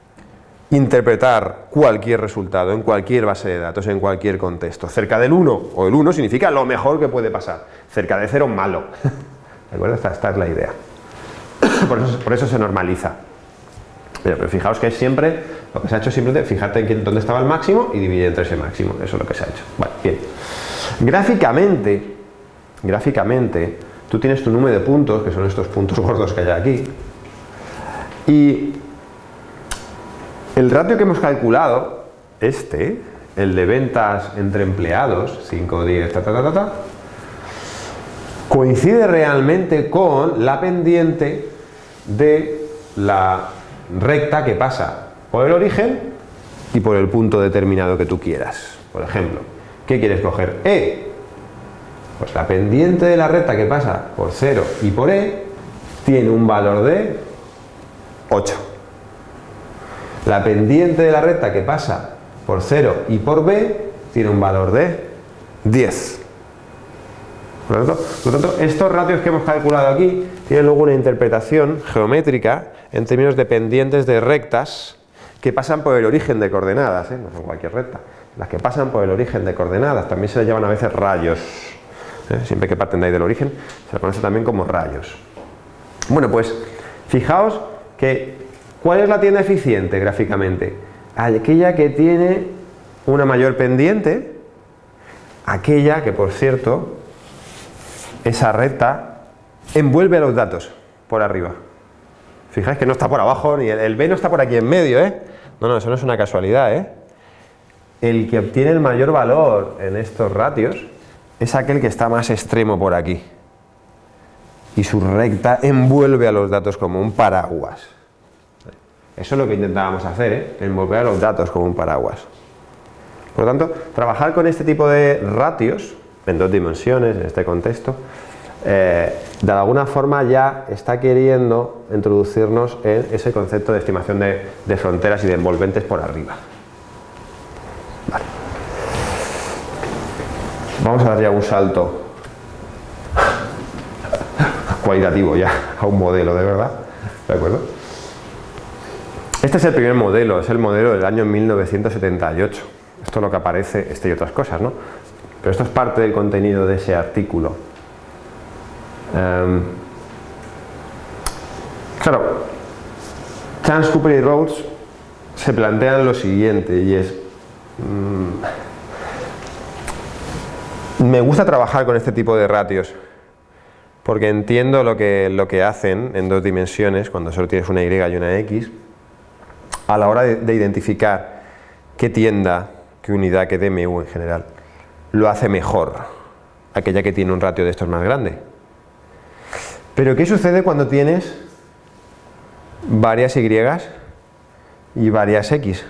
interpretar cualquier resultado en cualquier base de datos, en cualquier contexto. Cerca del uno, o el uno significa lo mejor que puede pasar. Cerca de cero, malo. ¿De acuerdo? Esta, esta es la idea. Por eso, por eso se normaliza. Pero, pero fijaos que es siempre, lo que se ha hecho es simplemente fijarte en dónde estaba el máximo y dividir entre ese máximo. Eso es lo que se ha hecho. Vale, bien. Gráficamente, gráficamente, tú tienes tu número de puntos, que son estos puntos gordos que hay aquí, y el ratio que hemos calculado, este, el de ventas entre empleados, cinco, diez, ta, ta, ta, ta, ta, coincide realmente con la pendiente de la recta que pasa por el origen y por el punto determinado que tú quieras. Por ejemplo, ¿qué quieres coger? E. Pues la pendiente de la recta que pasa por cero y por E tiene un valor de ocho. La pendiente de la recta que pasa por cero y por B tiene un valor de diez. Por lo tanto, por lo tanto, estos ratios que hemos calculado aquí tienen luego una interpretación geométrica en términos de pendientes de rectas que pasan por el origen de coordenadas, ¿eh? No son cualquier recta, las que pasan por el origen de coordenadas, también se les llaman a veces rayos, ¿eh? Siempre que parten de ahí del origen se les conoce también como rayos. Bueno, pues fijaos que ¿cuál es la tienda eficiente gráficamente? Aquella que tiene una mayor pendiente, aquella que, por cierto, esa recta envuelve a los datos por arriba. Fijáis que no está por abajo, ni el, el B no está por aquí en medio, ¿eh? No, no, eso no es una casualidad, ¿eh? El que obtiene el mayor valor en estos ratios es aquel que está más extremo por aquí. Y su recta envuelve a los datos como un paraguas. Eso es lo que intentábamos hacer, ¿eh? Envolver a los datos como un paraguas. Por lo tanto, trabajar con este tipo de ratios en dos dimensiones, en este contexto, eh, de alguna forma ya está queriendo introducirnos en ese concepto de estimación de, de fronteras y de envolventes por arriba. Vale. Vamos a dar ya un salto cualitativo ya a un modelo de verdad, ¿de acuerdo? Este es el primer modelo, es el modelo del año mil novecientos setenta y ocho. Esto es lo que aparece, este y otras cosas, ¿no? Pero esto es parte del contenido de ese artículo. Um, claro, Chance, Cooper y Rhodes se plantean lo siguiente, y es mmm, me gusta trabajar con este tipo de ratios porque entiendo lo que, lo que hacen en dos dimensiones cuando solo tienes una Y y una X a la hora de, de identificar qué tienda, qué unidad, qué D M U en general lo hace mejor, aquella que tiene un ratio de estos más grande. Pero ¿qué sucede cuando tienes varias Y y varias X?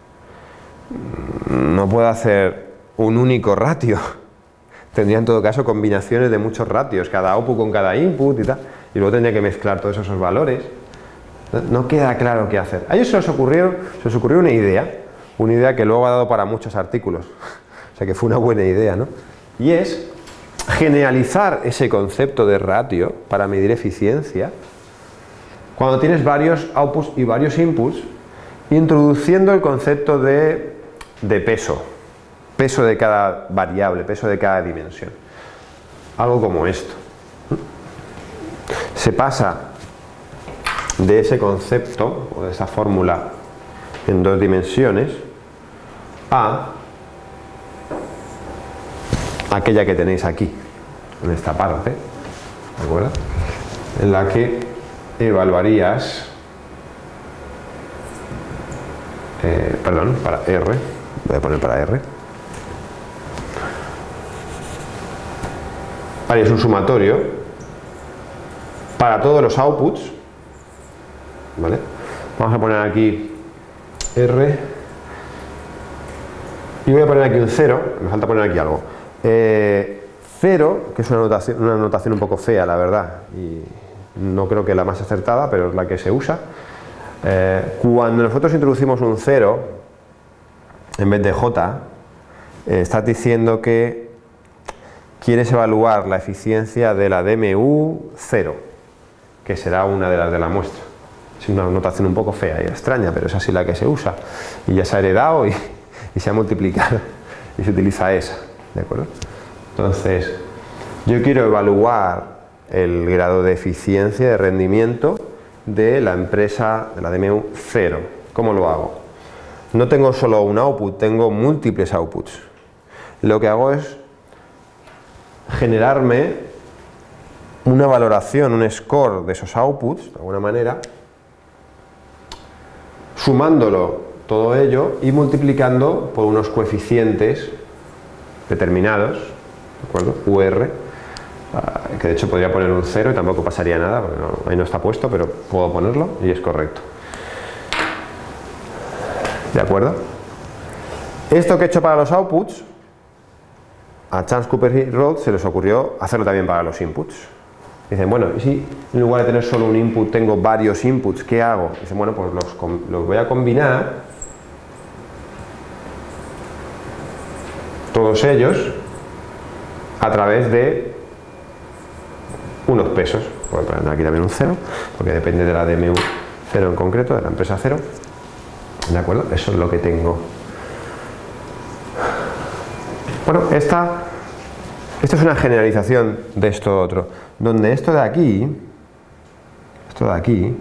No puedo hacer un único ratio. Tendría en todo caso combinaciones de muchos ratios, cada output con cada input y tal, y luego tendría que mezclar todos esos valores. No queda claro qué hacer. A ellos se les ocurrió, se les ocurrió una idea, una idea que luego ha dado para muchos artículos. O sea que fue una buena idea, ¿no? Y es generalizar ese concepto de ratio para medir eficiencia cuando tienes varios outputs y varios inputs, introduciendo el concepto de, de peso, peso de cada variable, peso de cada dimensión. Algo como esto. Se pasa de ese concepto o de esa fórmula en dos dimensiones a aquella que tenéis aquí, en esta parte, ¿de acuerdo? En la que evaluarías, eh, perdón, para R, voy a poner para R, harías un sumatorio para todos los outputs, ¿vale? Vamos a poner aquí R y voy a poner aquí un cero, me falta poner aquí algo. Eh, cero, que es una notación, una notación un poco fea, la verdad, y no creo que la más acertada, pero es la que se usa. Eh, cuando nosotros introducimos un cero en vez de J, eh, estás diciendo que quieres evaluar la eficiencia de la D M U cero, que será una de las de la muestra. Es una notación un poco fea y extraña, pero es así la que se usa, y ya se ha heredado y, y se ha multiplicado, y se utiliza esa. ¿De acuerdo? Entonces, yo quiero evaluar el grado de eficiencia, de rendimiento de la empresa, de la D M U cero. ¿Cómo lo hago? No tengo solo un output, tengo múltiples outputs. Lo que hago es generarme una valoración, un score de esos outputs, de alguna manera, sumándolo todo ello y multiplicando por unos coeficientes determinados, ¿de acuerdo? U R, que de hecho podría poner un cero y tampoco pasaría nada, porque no, ahí no está puesto, pero puedo ponerlo y es correcto. ¿De acuerdo? Esto que he hecho para los outputs, a Chance, Cooper y Rhodes se les ocurrió hacerlo también para los inputs. Dicen, bueno, ¿y si en lugar de tener solo un input tengo varios inputs? ¿Qué hago? Dicen, bueno, pues los, los voy a combinar todos ellos a través de unos pesos. Voy a poner aquí también un cero, porque depende de la D M U cero en concreto, de la empresa cero. ¿De acuerdo? Eso es lo que tengo. Bueno, esta, esto es una generalización de esto otro, donde esto de aquí, esto de aquí,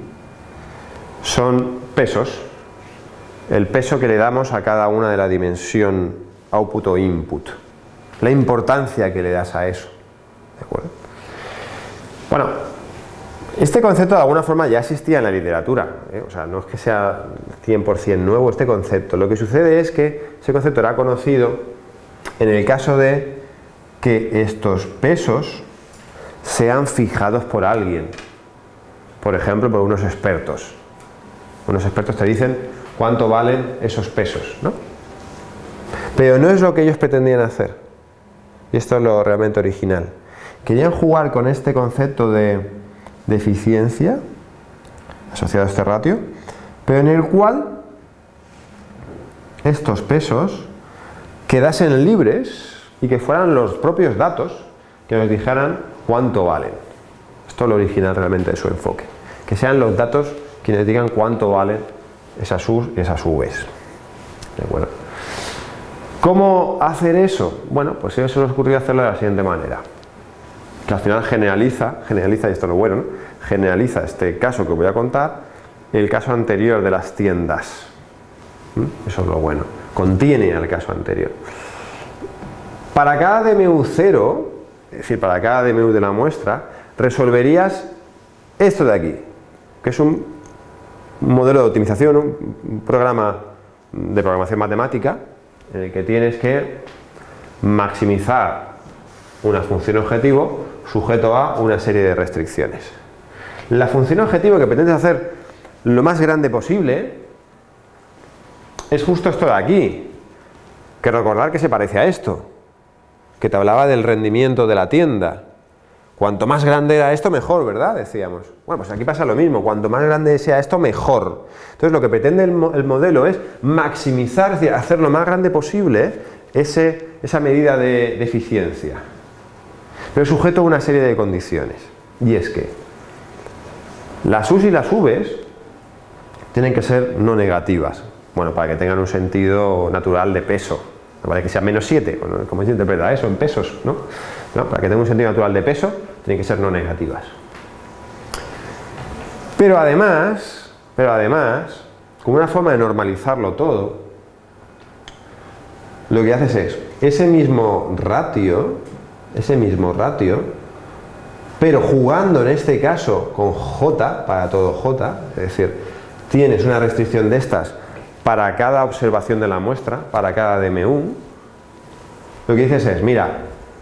son pesos, el peso que le damos a cada una de la dimensión output o input, la importancia que le das a eso. ¿De acuerdo? Bueno, este concepto de alguna forma ya existía en la literatura, ¿eh? O sea, no es que sea cien por cien nuevo este concepto. Lo que sucede es que ese concepto era conocido en el caso de que estos pesos sean fijados por alguien, por ejemplo, por unos expertos. Unos expertos te dicen cuánto valen esos pesos, ¿no? Pero no es lo que ellos pretendían hacer. Y esto es lo realmente original. Querían jugar con este concepto de, de eficiencia asociado a este ratio, pero en el cual estos pesos quedasen libres y que fueran los propios datos que nos dijeran cuánto valen. Esto es lo original realmente de su enfoque. Que sean los datos quienes digan cuánto valen esas U's y esas V's. ¿De acuerdo? ¿Cómo hacer eso? Bueno, pues a ellos se les ocurrió hacerlo de la siguiente manera. Que al final generaliza, generaliza, y esto es lo bueno, ¿no? Generaliza este caso que voy a contar, el caso anterior de las tiendas. ¿Mm? Eso es lo bueno. Contiene al caso anterior. Para cada D M U cero, es decir, para cada D M U de la muestra, resolverías esto de aquí, que es un modelo de optimización, un programa de programación matemática, en el que tienes que maximizar una función objetivo sujeto a una serie de restricciones. La función objetivo que pretendes hacer lo más grande posible es justo esto de aquí, que recordar que se parece a esto, que te hablaba del rendimiento de la tienda. Cuanto más grande era esto, mejor, ¿verdad? Decíamos. Bueno, pues aquí pasa lo mismo, cuanto más grande sea esto, mejor. Entonces lo que pretende el, mo el modelo es maximizar, es decir, hacer lo más grande posible ese, esa medida de, de eficiencia, pero sujeto a una serie de condiciones. Y es que las U's y las V's tienen que ser no negativas, bueno, para que tengan un sentido natural de peso, para que sea menos siete, ¿cómo se interpreta eso en pesos? ¿no? ¿No? Para que tenga un sentido natural de peso, tienen que ser no negativas. Pero además, pero además, como una forma de normalizarlo todo, lo que haces es, ese mismo ratio, ese mismo ratio, pero jugando en este caso con J, para todo J, es decir, tienes una restricción de estas para cada observación de la muestra, para cada D M U, lo que dices es, mira,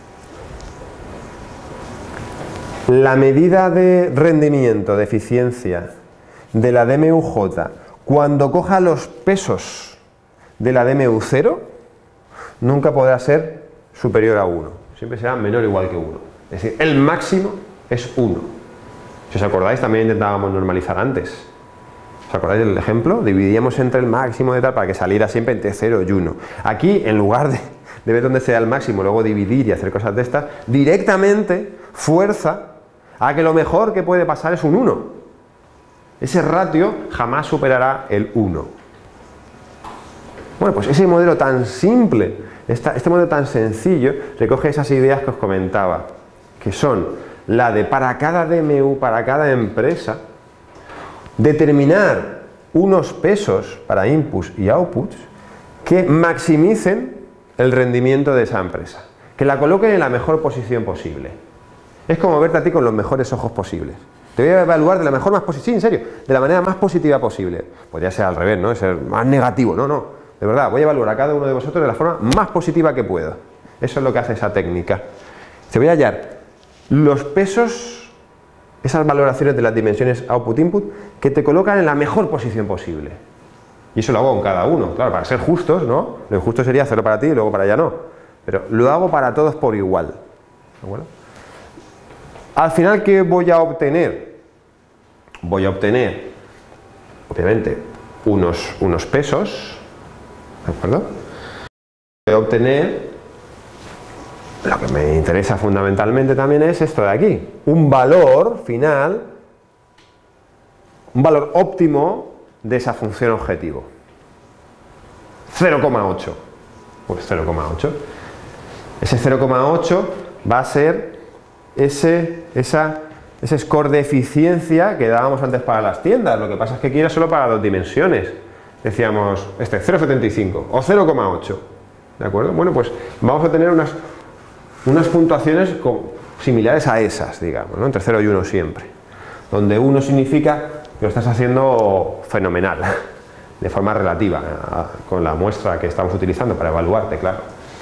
la medida de rendimiento, de eficiencia de la D M U J, cuando coja los pesos de la D M U cero, nunca podrá ser superior a uno, siempre será menor o igual que uno. Es decir, el máximo es uno. Si os acordáis, también intentábamos normalizar antes. ¿Os acordáis del ejemplo? Dividíamos entre el máximo de tal para que saliera siempre entre cero y uno. Aquí, en lugar de, de ver dónde sea el máximo, luego dividir y hacer cosas de estas, directamente fuerza a que lo mejor que puede pasar es un uno. Ese ratio jamás superará el uno. Bueno, pues ese modelo tan simple, esta, este modelo tan sencillo, recoge esas ideas que os comentaba, que son la de para cada D M U, para cada empresa, determinar unos pesos para inputs y outputs que maximicen el rendimiento de esa empresa, que la coloquen en la mejor posición posible. Es como verte a ti con los mejores ojos posibles. Te voy a evaluar de la mejor más positiva, sí, en serio, de la manera más positiva posible. Podría ser al revés, ¿no? Ser más negativo, no, no. De verdad, voy a evaluar a cada uno de vosotros de la forma más positiva que puedo. Eso es lo que hace esa técnica. Te voy a hallar los pesos, esas valoraciones de las dimensiones output-input, que te colocan en la mejor posición posible. Y eso lo hago con cada uno, claro, para ser justos, ¿no? Lo injusto sería hacerlo para ti y luego para allá no. Pero lo hago para todos por igual. ¿De acuerdo? Al final, ¿qué voy a obtener? Voy a obtener, obviamente, unos, unos pesos, ¿de acuerdo? Voy a obtener lo que me interesa fundamentalmente también es esto de aquí, un valor final, un valor óptimo de esa función objetivo. cero coma ocho. Pues cero coma ocho. Ese cero coma ocho va a ser ese, esa, ese score de eficiencia que dábamos antes para las tiendas. Lo que pasa es que aquí era solo para dos dimensiones. Decíamos, este cero coma setenta y cinco o cero coma ocho. ¿De acuerdo? Bueno, pues vamos a tener unas, unas puntuaciones con, similares a esas, digamos, ¿no? Entre cero y uno siempre. Donde uno significa que lo estás haciendo fenomenal, de forma relativa, a, con la muestra que estamos utilizando para evaluarte, claro.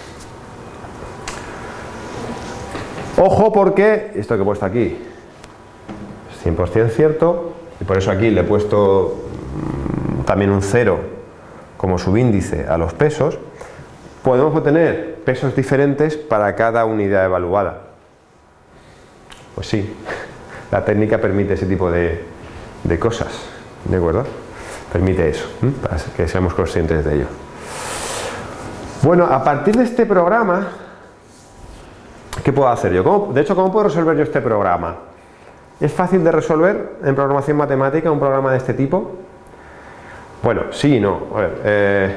Ojo porque, esto que he puesto aquí es cien por cien cierto, y por eso aquí le he puesto mmm, también un cero como subíndice a los pesos. Podemos obtener pesos diferentes para cada unidad evaluada. Pues sí, la técnica permite ese tipo de, de cosas, ¿de acuerdo? Permite eso, ¿eh? Para que seamos conscientes de ello. Bueno, a partir de este programa, ¿qué puedo hacer yo? ¿Cómo, de hecho, ¿cómo puedo resolver yo este programa? ¿Es fácil de resolver en programación matemática un programa de este tipo? Bueno, sí y no. A ver, eh,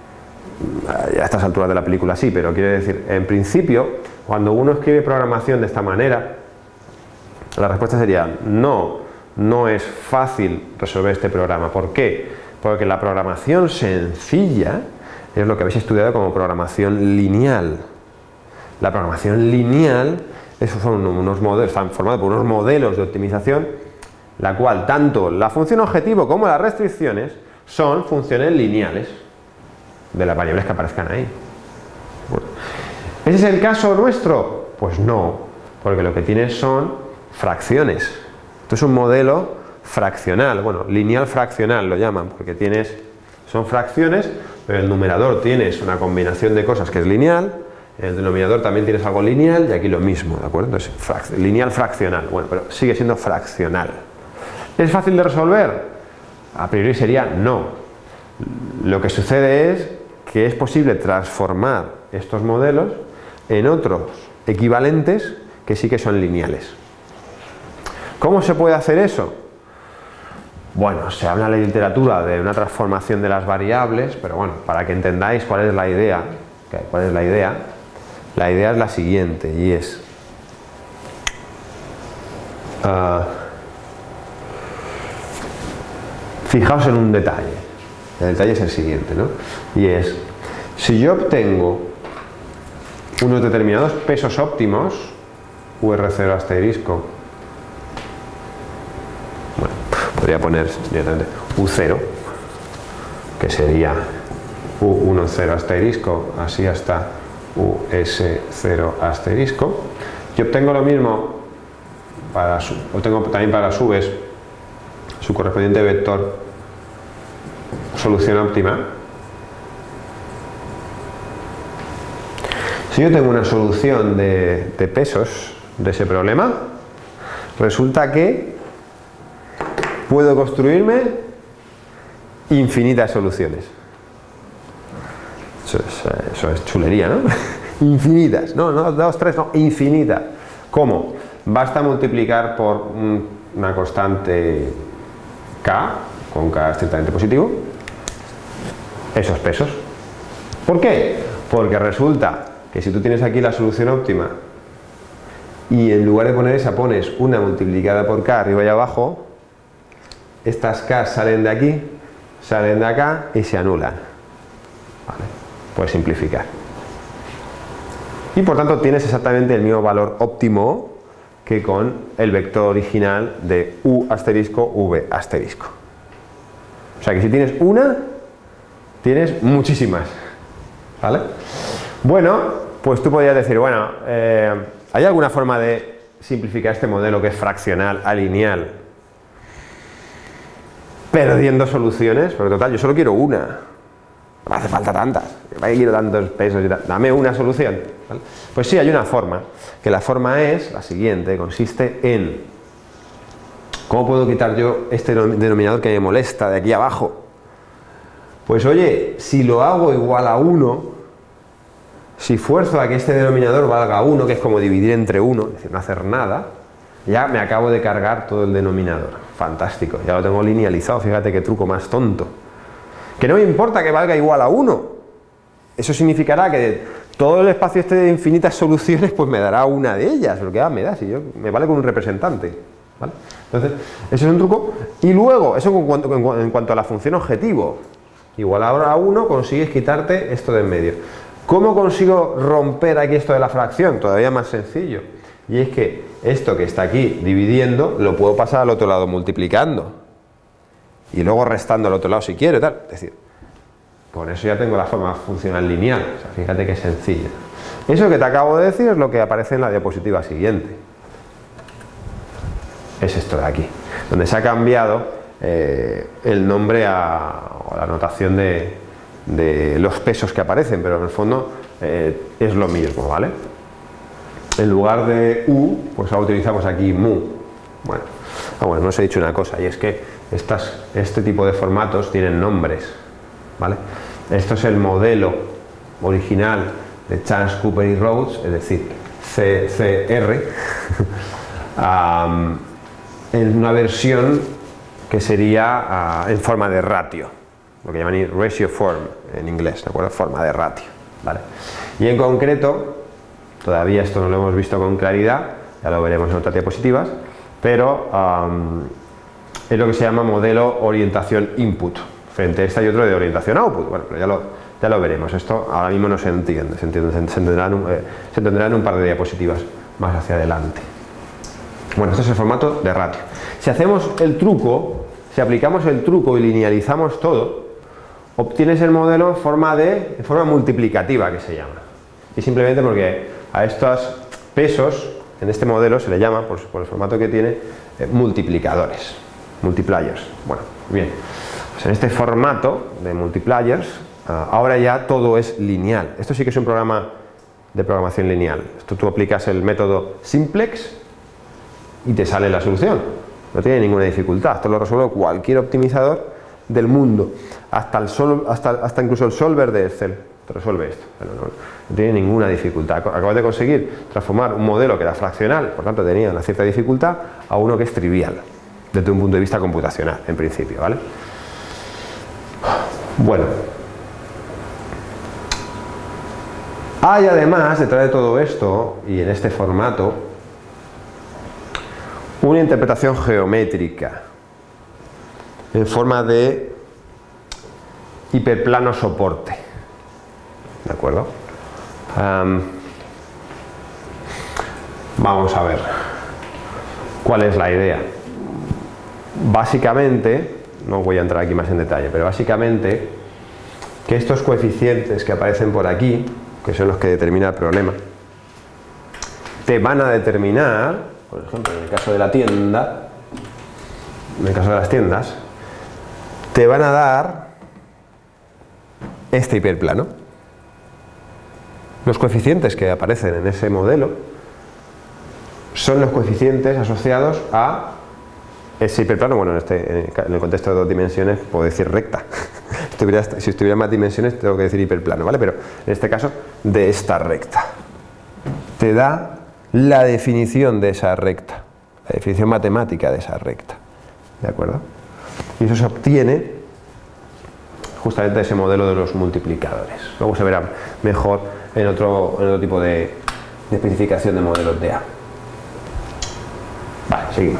a estas alturas de la película sí, pero quiero decir, en principio, cuando uno escribe programación de esta manera, la respuesta sería no, no es fácil resolver este programa. ¿Por qué? Porque la programación sencilla es lo que habéis estudiado como programación lineal. La programación lineal, esos son unos modelos, están formados por unos modelos de optimización, la cual tanto la función objetivo como las restricciones son funciones lineales de las variables que aparezcan ahí. Bueno, ¿ese es el caso nuestro? Pues no, porque lo que tienes son fracciones. Esto es un modelo fraccional, bueno, lineal fraccional lo llaman, porque tienes, son fracciones, pero el numerador tienes una combinación de cosas que es lineal, en el denominador también tienes algo lineal y aquí lo mismo, ¿de acuerdo? Entonces, frac lineal fraccional, bueno, pero sigue siendo fraccional. ¿Es fácil de resolver? A priori sería no. Lo que sucede es que es posible transformar estos modelos en otros equivalentes que sí que son lineales. ¿Cómo se puede hacer eso? Bueno, se habla en la literatura de una transformación de las variables, pero bueno, para que entendáis cuál es la idea, cuál es la idea, la idea es la siguiente, y es uh, fijaos en un detalle. El detalle es el siguiente, ¿no? Y es, si yo obtengo unos determinados pesos óptimos, U R cero asterisco, bueno, podría poner directamente U cero, que sería U diez asterisco, así hasta U S cero asterisco, y obtengo lo mismo, para su, obtengo también para las U's su correspondiente vector solución óptima. Si yo tengo una solución de, de pesos de ese problema, resulta que puedo construirme infinitas soluciones. Eso es, eso es chulería, ¿no? Infinitas, no, no, dos, tres, no, infinitas. ¿Cómo? Basta multiplicar por un, una constante K, con K estrictamente positivo, esos pesos. ¿Por qué? Porque resulta que si tú tienes aquí la solución óptima y en lugar de poner esa pones una multiplicada por K arriba y abajo, estas K salen de aquí, salen de acá y se anulan. Vale, puedes simplificar. Y por tanto tienes exactamente el mismo valor óptimo que con el vector original de U asterisco V asterisco. O sea que si tienes una, tienes muchísimas. ¿Vale? Bueno, pues tú podrías decir, bueno, eh, ¿hay alguna forma de simplificar este modelo que es fraccional a lineal perdiendo soluciones? Porque total, yo solo quiero una. No hace falta tantas. ¿Para qué quiero tantos pesos y tal? Dame una solución. ¿Vale? Pues sí, hay una forma. Que la forma es la siguiente, consiste en ¿cómo puedo quitar yo este denominador que me molesta de aquí abajo? Pues oye, si lo hago igual a uno, Si fuerzo a que este denominador valga uno, que es como dividir entre uno, es decir, no hacer nada, ya me acabo de cargar todo el denominador. Fantástico, ya lo tengo linealizado, fíjate qué truco más tonto. Que no me importa que valga igual a uno. Eso significará que todo el espacio este de infinitas soluciones pues me dará una de ellas, lo que ah, me da, si yo, me vale con un representante, ¿vale? Entonces, ese es un truco. Y luego, eso en cuanto, en cuanto a la función objetivo, igual ahora a uno consigues quitarte esto de en medio. ¿Cómo consigo romper aquí esto de la fracción? Todavía más sencillo. Y es que esto que está aquí dividiendo lo puedo pasar al otro lado multiplicando. Y luego restando al otro lado si quiero, tal. Es decir, con eso ya tengo la forma funcional lineal. O sea, fíjate qué sencilla. Eso que te acabo de decir es lo que aparece en la diapositiva siguiente. Es esto de aquí, donde se ha cambiado eh, el nombre a, a la notación de, de los pesos que aparecen, pero en el fondo eh, es lo mismo, ¿vale? En lugar de U, pues ahora utilizamos aquí mu. Bueno, ah, bueno, no os he dicho una cosa, y es que estas, este tipo de formatos tienen nombres, ¿vale? Esto es el modelo original de Chance, Cooper y Rhodes, es decir, C C R, um, en una versión que sería uh, en forma de ratio, lo que llaman ratio form en inglés, ¿de acuerdo? Forma de ratio, ¿vale? Y en concreto, todavía esto no lo hemos visto con claridad, ya lo veremos en otras diapositivas, pero um, es lo que se llama modelo orientación input. Frente a esta hay otro de orientación output. Bueno, pero ya lo, ya lo veremos. Esto ahora mismo no se entiende, se, entiende, se, entenderá en un, eh, se entenderá en un par de diapositivas más hacia adelante. Bueno, este es el formato de ratio. Si hacemos el truco, si aplicamos el truco y linealizamos todo, obtienes el modelo en forma, de, en forma multiplicativa, que se llama. Y simplemente porque a estos pesos, en este modelo se le llama, por, por el formato que tiene, eh, multiplicadores, multipliers. Bueno, bien, pues en este formato de multipliers, uh, ahora ya todo es lineal. Esto sí que es un programa de programación lineal. Esto tú aplicas el método simplex y te sale la solución. No tiene ninguna dificultad. Esto lo resuelve cualquier optimizador del mundo. Hasta, el sol, hasta, hasta incluso el solver de Excel te resuelve esto. No, no, no tiene ninguna dificultad. Acabas de conseguir transformar un modelo que era fraccional, por tanto tenía una cierta dificultad, a uno que es trivial, desde un punto de vista computacional, en principio, ¿vale? Bueno. Hay además, detrás de todo esto, y en este formato, una interpretación geométrica en forma de hiperplano soporte, ¿de acuerdo? Um, vamos a ver cuál es la idea. Básicamente, no voy a entrar aquí más en detalle, pero básicamente que estos coeficientes que aparecen por aquí, que son los que determinan el problema, te van a determinar, por ejemplo, en el caso de la tienda, en el caso de las tiendas, te van a dar este hiperplano. Los coeficientes que aparecen en ese modelo son los coeficientes asociados a ese hiperplano. Bueno, en, este, en el contexto de dos dimensiones puedo decir recta. Si estuviera en más dimensiones tengo que decir hiperplano, ¿vale? Pero en este caso, de esta recta. Te da la definición de esa recta, la definición matemática de esa recta, ¿de acuerdo? Y eso se obtiene justamente de ese modelo de los multiplicadores. Luego se verá mejor en otro, en otro tipo de, de especificación de modelos de A. Vale, seguimos.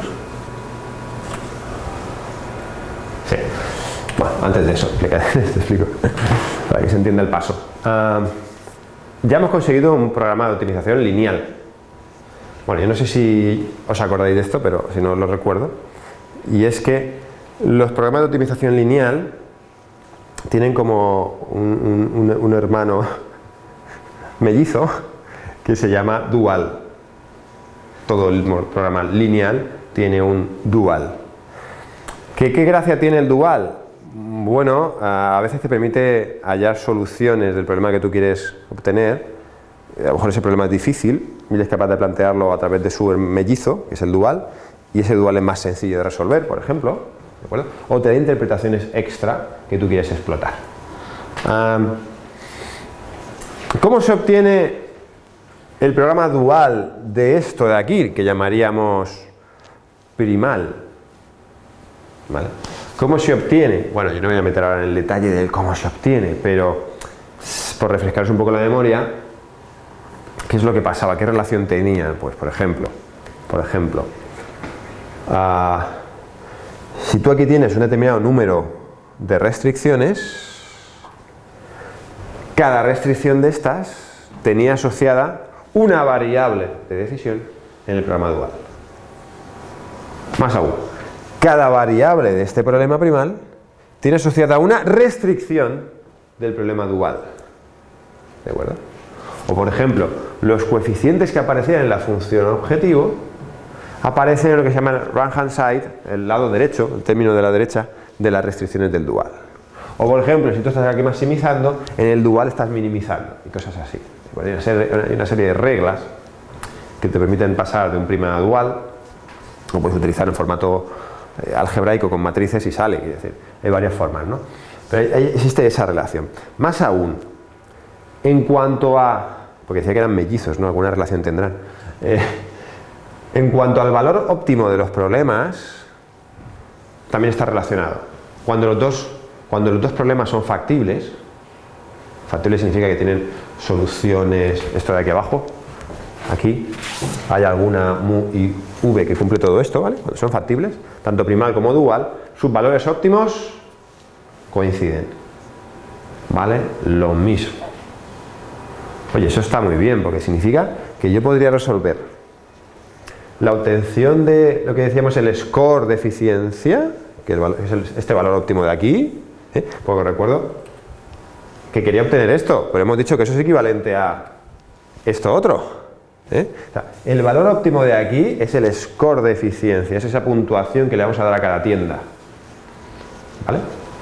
Sí. Bueno, antes de eso, te explico, para que se entienda el paso. Uh, ya hemos conseguido un programa de optimización lineal. Bueno, yo no sé si os acordáis de esto, pero si no lo recuerdo. Y es que los programas de optimización lineal tienen como un, un, un hermano mellizo que se llama dual. Todo el programa lineal tiene un dual. ¿Qué, qué gracia tiene el dual? Bueno, a veces te permite hallar soluciones del problema que tú quieres obtener. A lo mejor ese problema es difícil y eres capaz de plantearlo a través de su mellizo, que es el dual, y ese dual es más sencillo de resolver, por ejemplo, ¿de acuerdo? O te da interpretaciones extra que tú quieres explotar. Um, ¿Cómo se obtiene el programa dual de esto de aquí, que llamaríamos primal? ¿Vale? ¿Cómo se obtiene? Bueno, yo no me voy a meter ahora en el detalle de cómo se obtiene, pero por refrescaros un poco la memoria, ¿qué es lo que pasaba? ¿Qué relación tenían? Pues, por ejemplo, por ejemplo, uh, si tú aquí tienes un determinado número de restricciones, cada restricción de estas tenía asociada una variable de decisión en el programa dual. Más aún, cada variable de este problema primal tiene asociada una restricción del problema dual. ¿De acuerdo? O por ejemplo, los coeficientes que aparecían en la función objetivo aparecen en lo que se llama el right hand side, el lado derecho, el término de la derecha, de las restricciones del dual. O por ejemplo, si tú estás aquí maximizando, en el dual estás minimizando y cosas así. Hay una serie, hay una serie de reglas que te permiten pasar de un prima a dual, lo puedes utilizar en formato eh, algebraico con matrices y sale, quiere decir, hay varias formas, ¿no? Pero hay, hay, existe esa relación. Más aún, en cuanto a, porque decía que eran mellizos, ¿no? Alguna relación tendrán. Eh, en cuanto al valor óptimo de los problemas, también está relacionado. Cuando los dos Cuando los dos problemas son factibles, factibles significa que tienen soluciones, esto de aquí abajo, aquí, hay alguna mu y v que cumple todo esto, ¿vale? Cuando son factibles, tanto primal como dual, sus valores óptimos coinciden, ¿vale? Lo mismo. Oye, eso está muy bien, porque significa que yo podría resolver la obtención de lo que decíamos el score de eficiencia, que es el, este valor óptimo de aquí, ¿eh? Porque recuerdo que quería obtener esto, pero hemos dicho que eso es equivalente a esto otro, ¿eh? O sea, el valor óptimo de aquí es el score de eficiencia, es esa puntuación que le vamos a dar a cada tienda, ¿vale?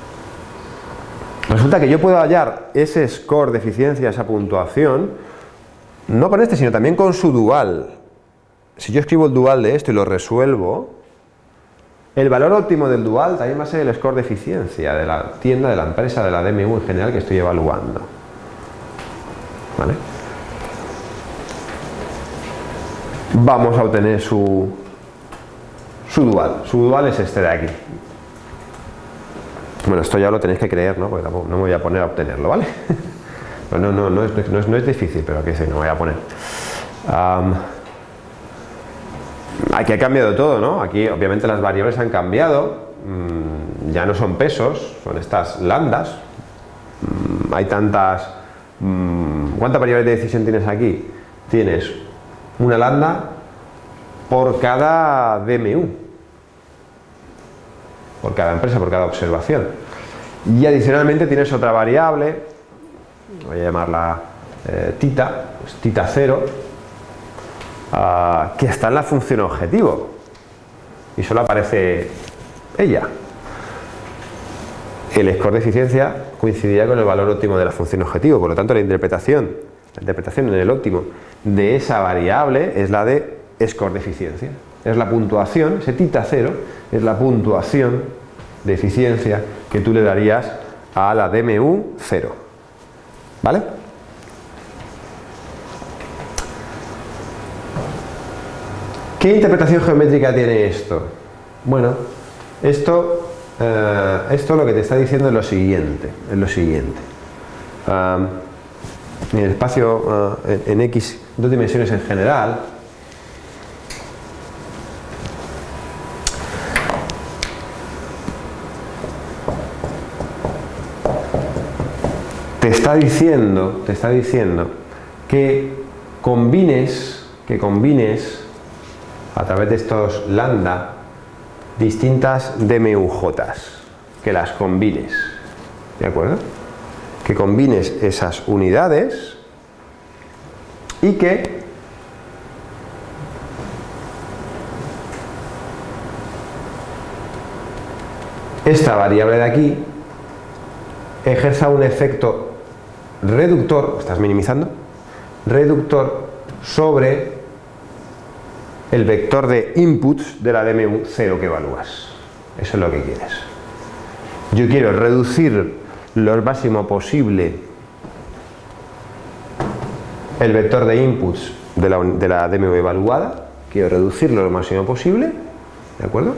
Resulta que yo puedo hallar ese score de eficiencia, esa puntuación, no con este, sino también con su dual. Si yo escribo el dual de esto y lo resuelvo, el valor óptimo del dual también va a ser el score de eficiencia de la tienda, de la empresa, de la D M U en general que estoy evaluando, ¿vale? Vamos a obtener su, su dual. Su dual es este de aquí. Bueno, esto ya lo tenéis que creer, ¿no? Porque tampoco, no me voy a poner a obtenerlo, ¿vale? No, no, no, no, es, no, es, no es difícil, pero aquí sí, no me voy a poner. Um, aquí ha cambiado todo, ¿no? Aquí obviamente las variables han cambiado. Mmm, ya no son pesos, son estas lambdas. Mmm, hay tantas... Mmm, ¿Cuántas variables de decisión tienes aquí? Tienes una lambda por cada D M U. Por cada empresa, por cada observación. Y adicionalmente tienes otra variable, voy a llamarla eh, tita, pues tita cero, uh, que está en la función objetivo y solo aparece ella. El score de eficiencia coincidiría con el valor óptimo de la función objetivo, por lo tanto la interpretación, la interpretación en el óptimo de esa variable es la de score de eficiencia. Es la puntuación, ese tita cero, es la puntuación de eficiencia que tú le darías a la D M U cero. ¿Vale? ¿Qué interpretación geométrica tiene esto? Bueno, esto, eh, esto lo que te está diciendo es lo siguiente. Es lo siguiente. Um, en el espacio uh, en, en X, dos dimensiones en general, te está diciendo, te está diciendo que combines, que combines a través de estos lambda distintas D M U J, que las combines, ¿de acuerdo? Que combines esas unidades y que esta variable de aquí ejerza un efecto reductor, estás minimizando, reductor sobre el vector de inputs de la D M U cero que evalúas. Eso es lo que quieres. Yo quiero reducir lo máximo posible el vector de inputs de la, de la D M U evaluada, quiero reducirlo lo máximo posible, ¿de acuerdo?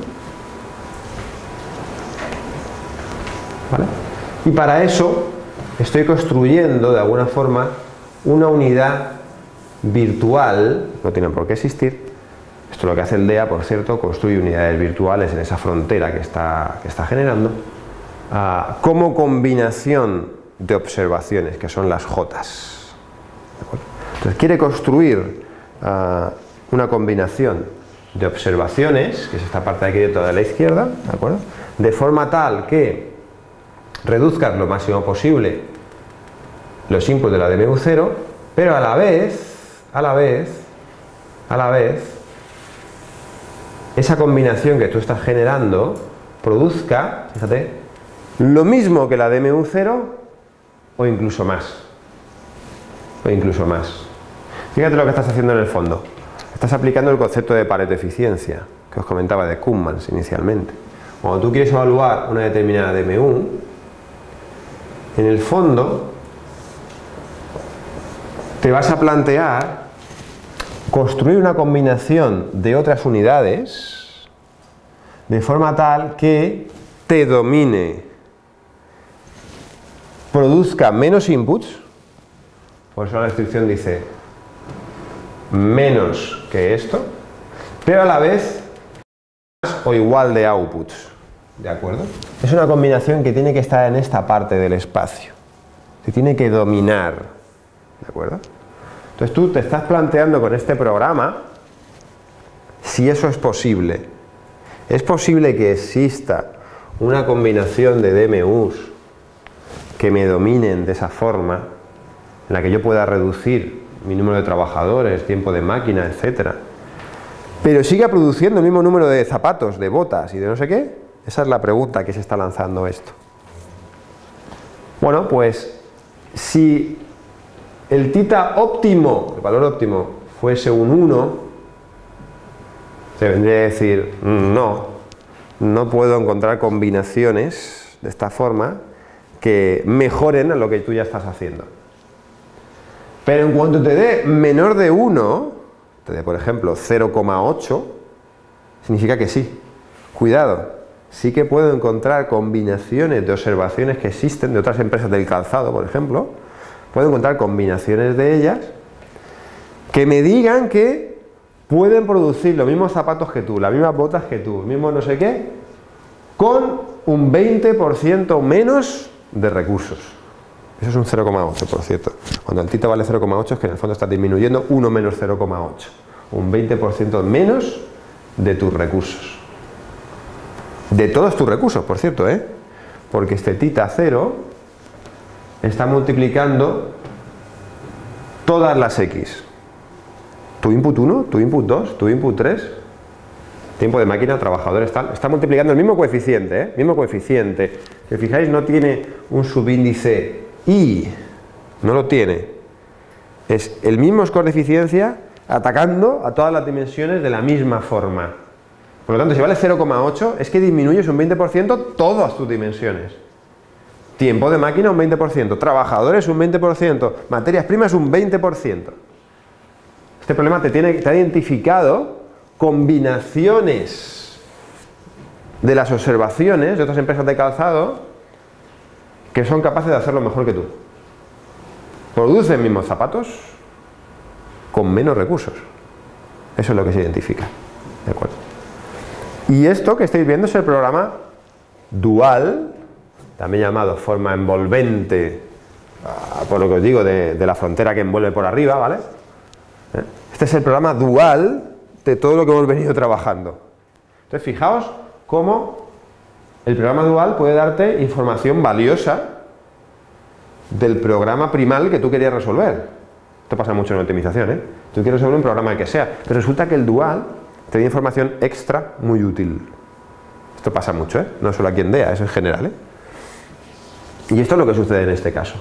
¿Vale? Y para eso estoy construyendo de alguna forma una unidad virtual, no tiene por qué existir. Esto es lo que hace el D E A, por cierto, construye unidades virtuales en esa frontera que está, que está generando, uh, como combinación de observaciones, que son las Jotas. ¿De acuerdo? Entonces quiere construir uh, una combinación de observaciones, que es esta parte de aquí de toda la izquierda, ¿de acuerdo? De forma tal que reduzcan lo máximo posible los inputs de la D M U cero, pero a la vez, a la vez, a la vez, esa combinación que tú estás generando produzca, fíjate, lo mismo que la D M U cero o incluso más. O incluso más. Fíjate lo que estás haciendo en el fondo. Estás aplicando el concepto de Pareto eficiencia que os comentaba de Koopmans inicialmente. Cuando tú quieres evaluar una determinada D M U, en el fondo te vas a plantear construir una combinación de otras unidades de forma tal que te domine, produzca menos inputs, por eso la descripción dice menos que esto, pero a la vez más o igual de outputs, ¿de acuerdo? Es una combinación que tiene que estar en esta parte del espacio, se tiene que dominar, ¿de acuerdo? Entonces tú te estás planteando con este programa si eso es posible. ¿Es posible que exista una combinación de D M Us que me dominen de esa forma, en la que yo pueda reducir mi número de trabajadores, tiempo de máquina, etcétera, pero siga produciendo el mismo número de zapatos, de botas y de no sé qué? Esa es la pregunta que se está lanzando esto. Bueno, pues si el tita óptimo, el valor óptimo, fuese un uno, se vendría a decir, no, no puedo encontrar combinaciones de esta forma que mejoren a lo que tú ya estás haciendo. Pero en cuanto te dé menor de uno, te dé por ejemplo cero coma ocho, significa que sí. Cuidado, sí que puedo encontrar combinaciones de observaciones que existen de otras empresas del calzado, por ejemplo. Puedo encontrar combinaciones de ellas que me digan que pueden producir los mismos zapatos que tú, las mismas botas que tú, el mismo no sé qué, con un veinte por ciento menos de recursos. Eso es un cero coma ocho, por cierto. Cuando el tita vale cero coma ocho es que en el fondo está disminuyendo uno menos cero coma ocho. Un veinte por ciento menos de tus recursos. De todos tus recursos, por cierto, ¿eh? Porque este tita cero está multiplicando todas las X. Tu input uno, tu input dos, tu input tres, tiempo de máquina, trabajadores, tal. Está multiplicando el mismo coeficiente, ¿eh? Mismo coeficiente. Si fijáis, no tiene un subíndice I, no lo tiene. Es el mismo score de eficiencia atacando a todas las dimensiones de la misma forma. Por lo tanto, si vale cero coma ocho, es que disminuyes un veinte por ciento todas tus dimensiones. Tiempo de máquina un veinte por ciento, trabajadores un veinte por ciento, materias primas un veinte por ciento. Este problema te, tiene, te ha identificado combinaciones de las observaciones de otras empresas de calzado que son capaces de hacerlo mejor que tú. Producen mismos zapatos con menos recursos. Eso es lo que se identifica. ¿De acuerdo? Y esto que estáis viendo es el programa dual, también llamado forma envolvente, por lo que os digo, de, de la frontera que envuelve por arriba, ¿vale? Este es el programa dual de todo lo que hemos venido trabajando. Entonces, fijaos cómo el programa dual puede darte información valiosa del programa primal que tú querías resolver. Esto pasa mucho en optimización, ¿eh? Tú quieres resolver un programa que sea, pero resulta que el dual te da información extra muy útil. Esto pasa mucho, ¿eh? No solo aquí en D E A, eso en general, ¿eh? Y esto es lo que sucede en este caso.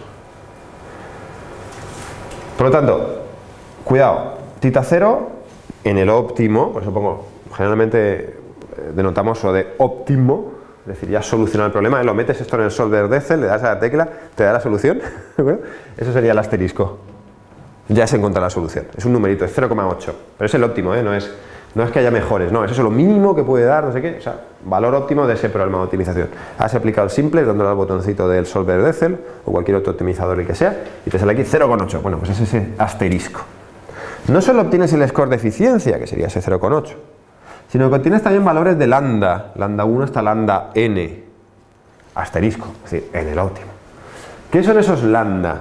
Por lo tanto, cuidado, tita cero en el óptimo, por eso pongo, generalmente denotamos lo de óptimo, es decir, ya has solucionado el problema, lo metes esto en el solver de Excel, le das a la tecla, te da la solución, eso sería el asterisco. ya se encuentra la solución. Es un numerito, es cero coma ocho, pero es el óptimo, ¿eh? no, es, no es que haya mejores, no, es eso lo mínimo que puede dar, no sé qué, o sea, valor óptimo de ese programa de optimización. Has aplicado el simple dándole al botoncito del solver de Excel o cualquier otro optimizador el que sea y te sale aquí cero coma ocho. Bueno, pues es ese asterisco. No solo obtienes el score de eficiencia, que sería ese cero coma ocho, sino que obtienes también valores de lambda, lambda uno hasta lambda n, asterisco, es decir, en el óptimo. ¿Qué son esos lambda?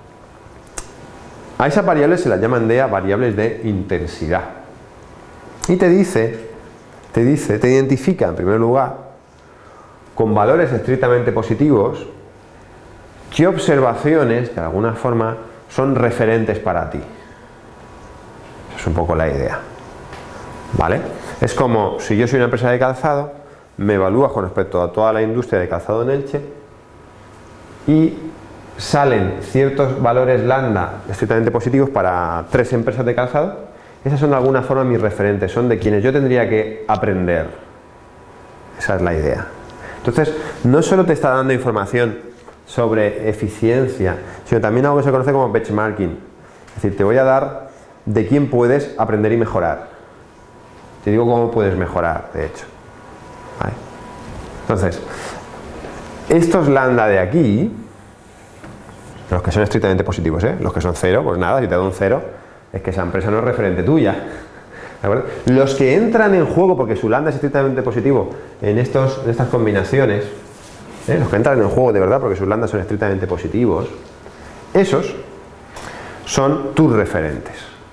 A esas variables se las llaman D E A variables de intensidad. Y te dice, te dice, te identifica en primer lugar con valores estrictamente positivos qué observaciones, de alguna forma, son referentes para ti. Esa es un poco la idea. ¿Vale? Es como si yo soy una empresa de calzado, me evalúas con respecto a toda la industria de calzado en Elche y salen ciertos valores lambda estrictamente positivos para tres empresas de calzado. Esas son de alguna forma mis referentes, son de quienes yo tendría que aprender. Esa es la idea. Entonces, no solo te está dando información sobre eficiencia, sino también algo que se conoce como benchmarking. Es decir, te voy a dar de quién puedes aprender y mejorar. Te digo cómo puedes mejorar, de hecho. ¿Vale? Entonces, estos lambda de aquí, los que son estrictamente positivos, ¿eh? Los que son cero, pues nada, si te doy un cero, es que esa empresa no es referente tuya. ¿De acuerdo? Los que entran en juego porque su lambda es estrictamente positivo en, estos, en estas combinaciones, ¿eh? Los que entran en el juego de verdad porque sus lambdas son estrictamente positivos, esos son tus referentes.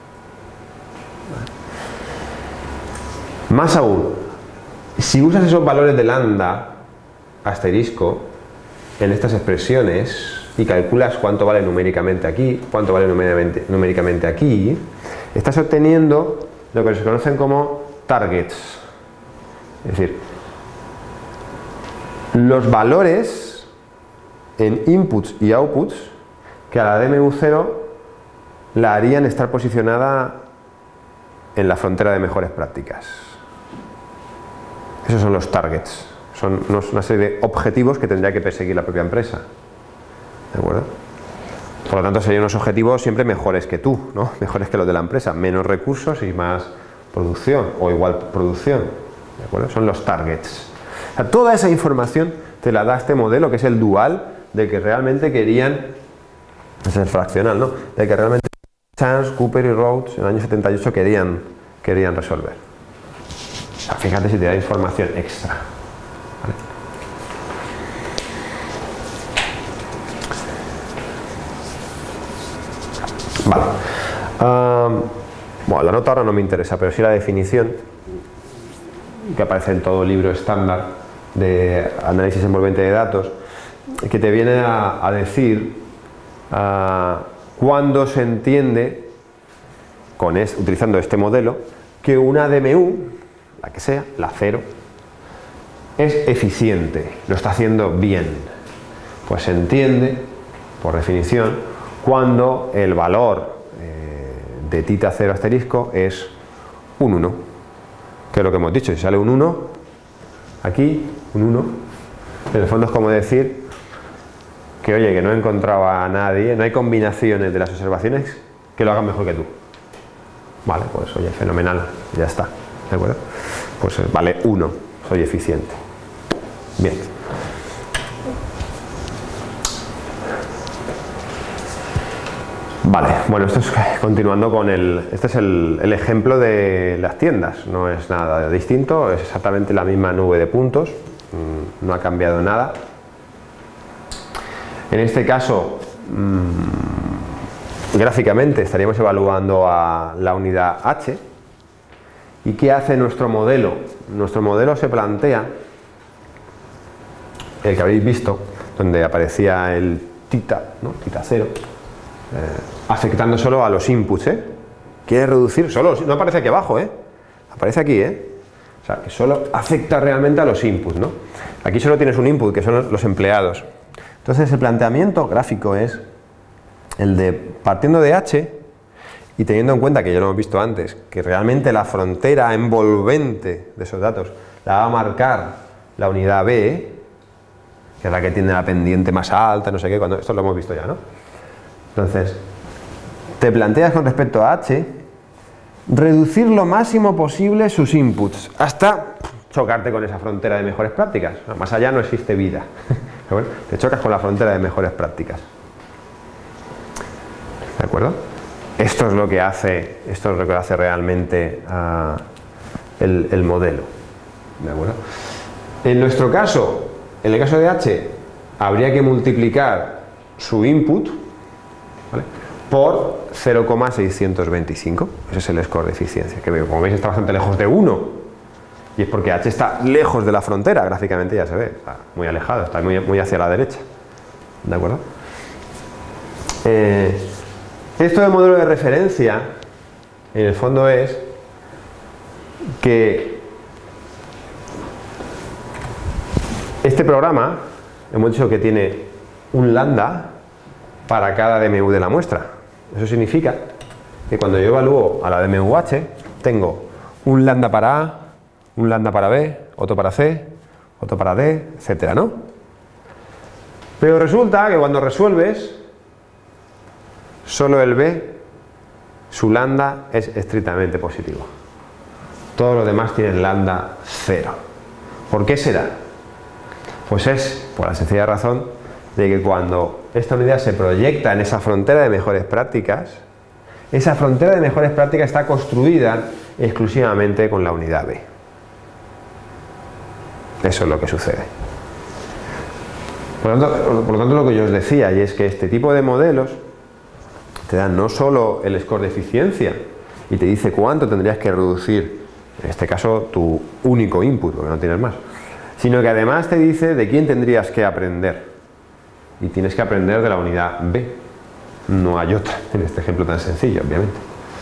¿Vale? Más aún, si usas esos valores de lambda asterisco en estas expresiones y calculas cuánto vale numéricamente aquí, cuánto vale numéricamente, numéricamente aquí, estás obteniendo lo que se conocen como targets. Es decir, los valores en inputs y outputs que a la D M U cero la harían estar posicionada en la frontera de mejores prácticas. Esos son los targets. Son una serie de objetivos que tendría que perseguir la propia empresa. ¿De acuerdo? Por lo tanto, serían unos objetivos siempre mejores que tú, ¿no? Mejores que los de la empresa, menos recursos y más producción, o igual producción. ¿De acuerdo? Son los targets. O sea, toda esa información te la da este modelo, que es el dual, de que realmente querían, es el fraccional, ¿no? De que realmente Chance, Cooper y Rhodes en el año setenta y ocho querían, querían resolver. O sea, fíjate si te da información extra. ¿Vale? Vale. Um, bueno, la nota ahora no me interesa, pero sí la definición que aparece en todo libro estándar de análisis envolvente de datos, que te viene a, a decir uh, cuándo se entiende, con es, utilizando este modelo, que una D M U, la que sea, la cero, es eficiente, lo está haciendo bien. Pues se entiende, por definición, cuando el valor eh, de tita cero asterisco es un uno, que es lo que hemos dicho. Si sale un uno, aquí, un uno, en el fondo es como decir que, oye, que no he encontrado a nadie, no hay combinaciones de las observaciones que lo hagan mejor que tú. Vale, pues oye, fenomenal, ya está, ¿de acuerdo? Pues vale uno, soy eficiente. Bien. Vale, bueno, esto es continuando con el, este es el, el ejemplo de las tiendas, no es nada distinto, es exactamente la misma nube de puntos, no ha cambiado nada. En este caso, mmm, gráficamente estaríamos evaluando a la unidad H. ¿Y qué hace nuestro modelo? Nuestro modelo se plantea, el que habéis visto, donde aparecía el tita, ¿no? Tita cero, eh, afectando solo a los inputs, ¿eh? Quiere reducir, solo, no aparece aquí abajo, ¿eh? Aparece aquí, ¿eh? O sea, que solo afecta realmente a los inputs, ¿no? Aquí solo tienes un input, que son los empleados. Entonces el planteamiento gráfico es el de, partiendo de H y teniendo en cuenta, que ya lo hemos visto antes, que realmente la frontera envolvente de esos datos la va a marcar la unidad B, que es la que tiene la pendiente más alta, no sé qué, cuando, esto lo hemos visto ya, ¿no? Entonces, te planteas con respecto a H reducir lo máximo posible sus inputs hasta chocarte con esa frontera de mejores prácticas. Más allá no existe vida. Pero bueno, te chocas con la frontera de mejores prácticas. ¿De acuerdo? Esto es lo que hace, esto es lo que hace realmente uh, el, el modelo. ¿De acuerdo? En nuestro caso, en el caso de H, habría que multiplicar su input, ¿vale?, por cero coma seiscientos veinticinco. Ese es el score de eficiencia, que como veis está bastante lejos de uno. Y es porque H está lejos de la frontera, gráficamente ya se ve, está muy alejado, está muy, muy hacia la derecha. ¿De acuerdo? Eh, esto del modelo de referencia, en el fondo es que este programa, hemos dicho que tiene un lambda para cada D M U de la muestra. Eso significa que cuando yo evalúo a la D M U H, tengo un lambda para A, un lambda para B, otro para C, otro para D, etcétera, ¿no? Pero resulta que cuando resuelves, solo el B, su lambda es estrictamente positivo. Todos los demás tienen lambda cero. ¿Por qué será? Pues es por la sencilla razón de que cuando esta unidad se proyecta en esa frontera de mejores prácticas, esa frontera de mejores prácticas está construida exclusivamente con la unidad B. Eso es lo que sucede. Por lo tanto, por lo tanto, lo que yo os decía, y es que este tipo de modelos te dan no solo el score de eficiencia y te dice cuánto tendrías que reducir, en este caso tu único input, porque no tienes más, sino que además te dice de quién tendrías que aprender. Y tienes que aprender de la unidad B. No hay otra, en este ejemplo tan sencillo, obviamente.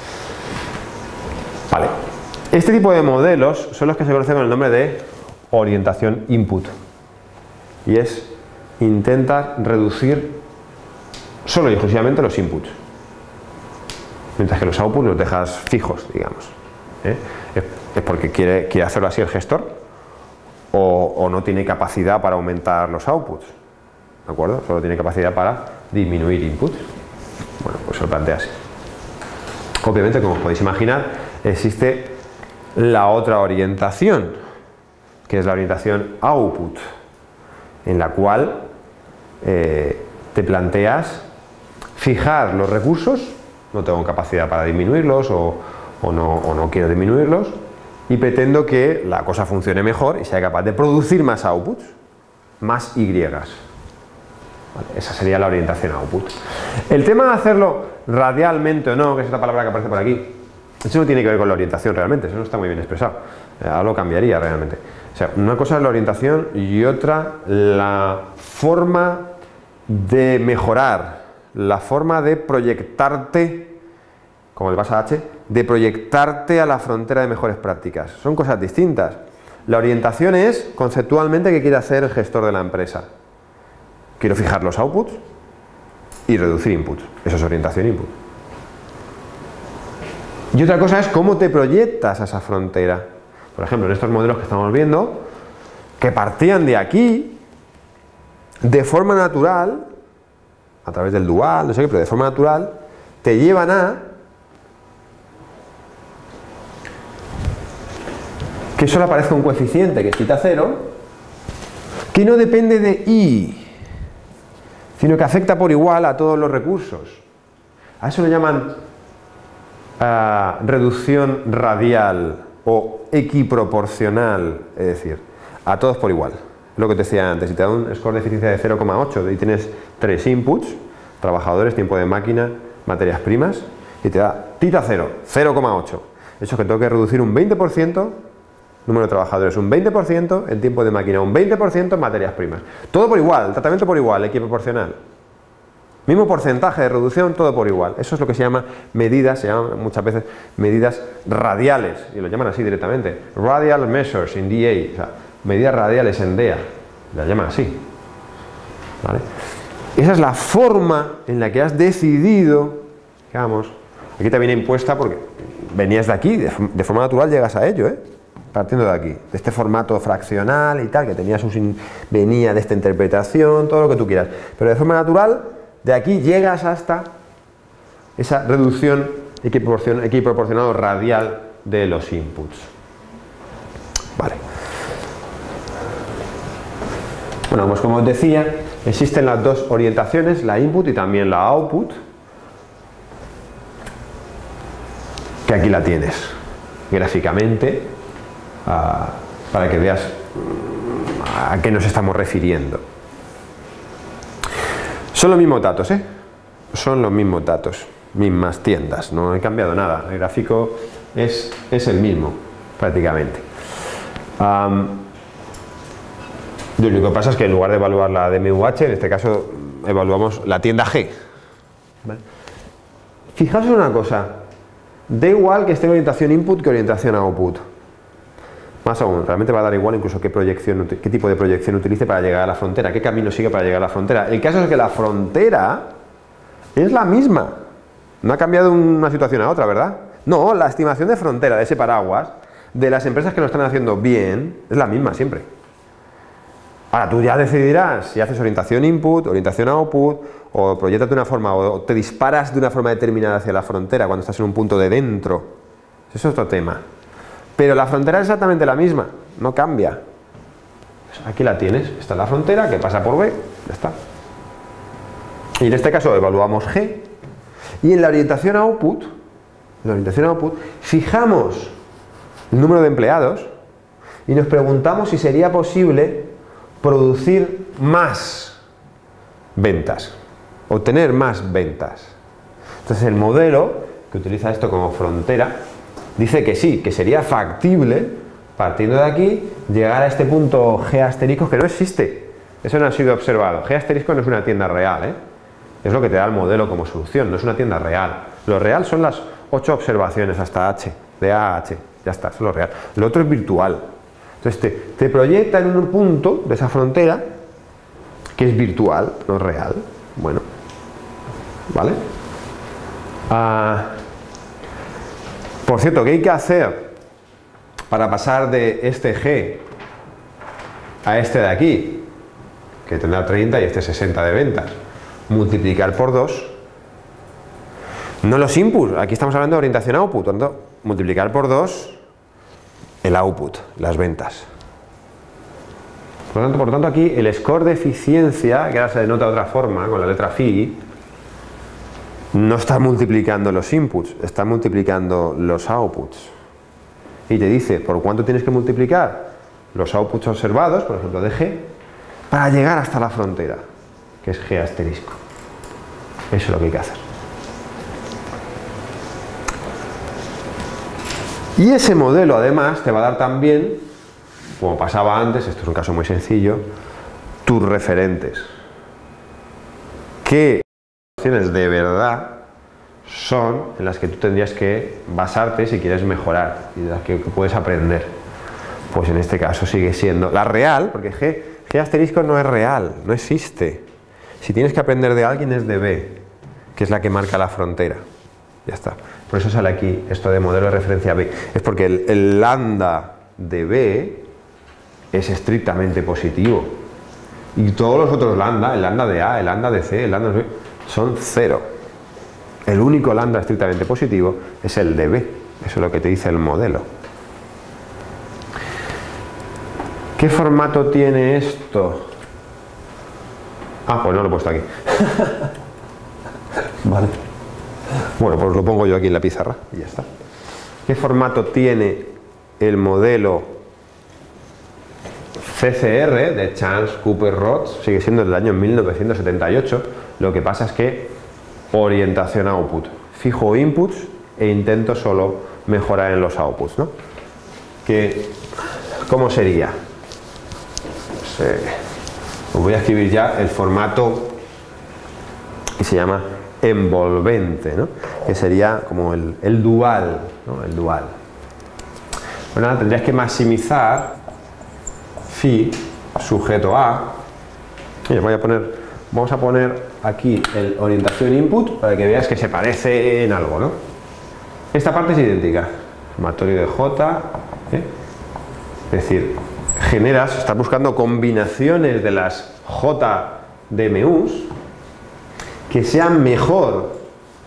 Vale. Este tipo de modelos son los que se conocen con el nombre de orientación input. Y es intentar reducir solo y exclusivamente los inputs. Mientras que los outputs los dejas fijos, digamos. ¿Eh? Es, es porque quiere, quiere hacerlo así el gestor o, o no tiene capacidad para aumentar los outputs. ¿De acuerdo? Solo tiene capacidad para disminuir inputs. Bueno, pues se lo plantea así. Obviamente, como os podéis imaginar, existe la otra orientación, que es la orientación output, en la cual eh, te planteas fijar los recursos, no tengo capacidad para disminuirlos o, o, no, o no quiero disminuirlos, y pretendo que la cosa funcione mejor y sea capaz de producir más outputs, más Y. Vale, esa sería la orientación output. El tema de hacerlo radialmente o no, que es esta palabra que aparece por aquí, eso no tiene que ver con la orientación realmente, eso no está muy bien expresado. Ahora lo cambiaría realmente. O sea, una cosa es la orientación y otra la forma de mejorar, la forma de proyectarte, como le pasa a H, de proyectarte a la frontera de mejores prácticas. Son cosas distintas. La orientación es conceptualmente qué quiere hacer el gestor de la empresa. Quiero fijar los outputs y reducir inputs. Eso es orientación input. Y otra cosa es cómo te proyectas a esa frontera. Por ejemplo, en estos modelos que estamos viendo, que partían de aquí, de forma natural, a través del dual, no sé qué, pero de forma natural, te llevan a que solo aparezca un coeficiente que es θ cero, que no depende de I, sino que afecta por igual a todos los recursos. A eso le llaman uh, reducción radial o equiproporcional, es decir, a todos por igual. Lo que te decía antes, si te da un score de eficiencia de cero coma ocho y tienes tres inputs, trabajadores, tiempo de máquina, materias primas, y te da θ cero, cero coma ocho. Eso es que tengo que reducir un veinte por ciento, número de trabajadores un veinte por ciento, el tiempo de máquina un veinte por ciento, materias primas. Todo por igual, tratamiento por igual, equiproporcional. Mismo porcentaje de reducción, todo por igual. Eso es lo que se llama medidas, se llaman muchas veces medidas radiales, y lo llaman así directamente. Radial measures in D A, o sea, medidas radiales en D E A, la llaman así. ¿Vale? Esa es la forma en la que has decidido, digamos, aquí te viene impuesta porque venías de aquí, de, de forma natural llegas a ello, ¿eh? Partiendo de aquí, de este formato fraccional y tal, que tenías un, venía de esta interpretación, todo lo que tú quieras, pero de forma natural, de aquí llegas hasta esa reducción equiproporcionado radial de los inputs. Vale. Bueno, pues como os decía, existen las dos orientaciones, la input y también la output, que aquí la tienes gráficamente, uh, para que veas a qué nos estamos refiriendo. Son los mismos datos, ¿eh? Son los mismos datos, mismas tiendas, no he cambiado nada, el gráfico es, es el mismo prácticamente. Um, lo único que pasa es que en lugar de evaluar la D M U H, en este caso evaluamos la tienda G. ¿Vale? Fijaos en una cosa, da igual que esté en orientación input que orientación output. Más aún, realmente va a dar igual incluso qué, proyección, qué tipo de proyección utilice para llegar a la frontera, qué camino sigue para llegar a la frontera. El caso es que la frontera es la misma. No ha cambiado una situación a otra, ¿verdad? No, la estimación de frontera de ese paraguas, de las empresas que lo están haciendo bien, es la misma siempre. Ahora, tú ya decidirás si haces orientación input, orientación output, o proyectas de una forma, o te disparas de una forma determinada hacia la frontera cuando estás en un punto de dentro. Eso es otro tema. Pero la frontera es exactamente la misma, no cambia. Aquí la tienes, esta es la frontera que pasa por B, ya está. Y en este caso evaluamos G. Y en la orientación output, en la orientación output, fijamos el número de empleados y nos preguntamos si sería posible producir más ventas, obtener más ventas. Entonces el modelo que utiliza esto como frontera dice que sí, que sería factible, partiendo de aquí, llegar a este punto G asterisco que no existe. Eso no ha sido observado. G asterisco no es una tienda real, ¿eh? Es lo que te da el modelo como solución, no es una tienda real. Lo real son las ocho observaciones hasta H, de A a H, ya está, eso es lo real. Lo otro es virtual. Entonces te, te proyecta en un punto de esa frontera que es virtual, no real. Bueno, ¿vale? Ah, por cierto, ¿qué hay que hacer para pasar de este G a este de aquí? Que tendrá treinta y este sesenta de ventas. Multiplicar por dos. No los inputs, aquí estamos hablando de orientación output, por tanto, multiplicar por dos el output, las ventas. Por lo tanto, por lo tanto, aquí el score de eficiencia, que ahora se denota de otra forma, con la letra phi, no está multiplicando los inputs, está multiplicando los outputs. Y te dice por cuánto tienes que multiplicar los outputs observados, por ejemplo de G, para llegar hasta la frontera, que es G asterisco. Eso es lo que hay que hacer. Y ese modelo además te va a dar también, como pasaba antes, esto es un caso muy sencillo, tus referentes. ¿Qué opciones de verdad son en las que tú tendrías que basarte si quieres mejorar y de las que puedes aprender? Pues en este caso sigue siendo la real, porque G, G asterisco no es real, no existe. Si tienes que aprender de alguien es de B, que es la que marca la frontera. Ya está. Por eso sale aquí esto de modelo de referencia B. Es porque el, el lambda de B es estrictamente positivo. Y todos los otros lambda, el lambda de A, el lambda de C, el lambda de B, son cero. El único lambda estrictamente positivo es el de B. Eso es lo que te dice el modelo. ¿Qué formato tiene esto? Ah, pues no lo he puesto aquí. Vale. Bueno, pues lo pongo yo aquí en la pizarra y ya está. ¿Qué formato tiene el modelo C C R de Chance Cooper Rhodes? Sigue siendo del año mil novecientos setenta y ocho. Lo que pasa es que orientación output. Fijo inputs e intento solo mejorar en los outputs, ¿no? Que, ¿cómo sería? Pues, eh, os voy a escribir ya el formato que se llama envolvente, ¿no? Que sería como el, el dual, ¿no? El dual. Bueno, nada, tendrías que maximizar phi sujeto a. Y voy a poner, vamos a poner aquí el orientación input para que veas que se parece en algo, ¿no? Esta parte es idéntica, sumatorio de J, ¿eh? Es decir, generas, estás buscando combinaciones de las J D M Us que sean mejor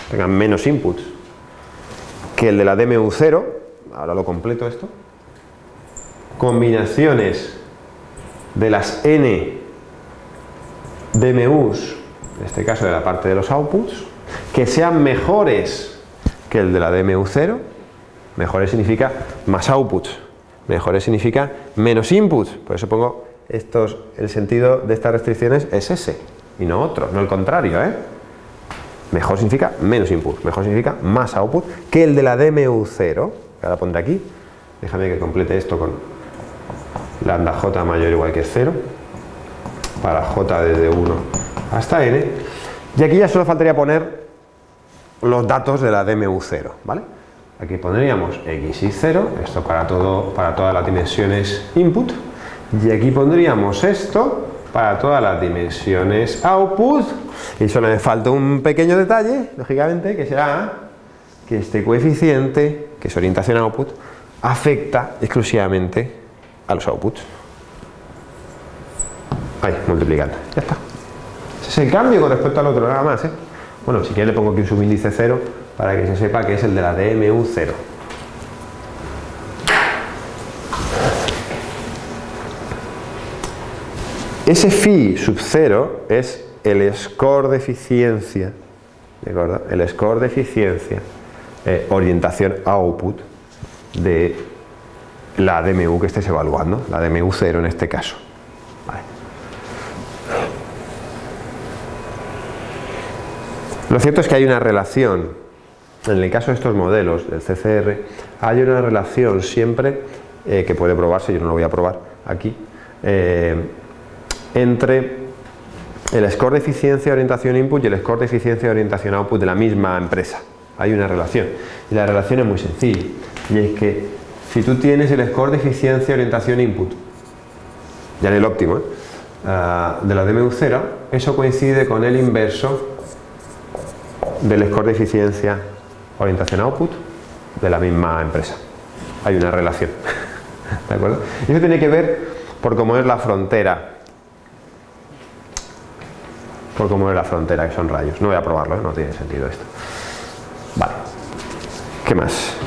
tengan menos inputs que el de la D M U cero, ahora lo completo esto, combinaciones de las n D M Us, en este caso de la parte de los outputs, que sean mejores que el de la D M U cero, mejores significa más outputs, mejores significa menos inputs, por eso pongo estos, el sentido de estas restricciones es ese, y no otro, no el contrario, ¿eh? Mejor significa menos input, mejor significa más output que el de la D M U cero, que ahora pondré aquí, déjame que complete esto con lambda j mayor o igual que cero, para j desde uno hasta n, y aquí ya solo faltaría poner los datos de la D M U cero, ¿vale? Aquí pondríamos x y cero, esto para, todo, para todas las dimensiones input, y aquí pondríamos esto para todas las dimensiones output, y solo me falta un pequeño detalle, lógicamente, que será que este coeficiente, que es orientación output, afecta exclusivamente a los outputs. Ahí, multiplicando, ya está. Ese es el cambio con respecto al otro, nada más, ¿eh? Bueno, si quieres le pongo aquí un subíndice cero para que se sepa que es el de la D M U cero. Ese phi sub cero es el score de eficiencia, ¿de acuerdo? El score de eficiencia, eh, orientación output de la D M U que estés evaluando, la D M U cero en este caso. Vale. Lo cierto es que hay una relación, en el caso de estos modelos del C C R, hay una relación siempre, eh, que puede probarse, yo no lo voy a probar aquí, eh, entre el score de eficiencia de orientación input y el score de eficiencia de orientación output de la misma empresa. Hay una relación, y la relación es muy sencilla, y es que si tú tienes el score de eficiencia de orientación input, ya en el óptimo, ¿eh? uh, de la D M U cero, eso coincide con el inverso del score de eficiencia orientación output de la misma empresa. Hay una relación. ¿De acuerdo? Y eso tiene que ver por cómo es la frontera. Por cómo es la frontera, que son rayos. No voy a probarlo, ¿eh? No tiene sentido esto. Vale. ¿Qué más?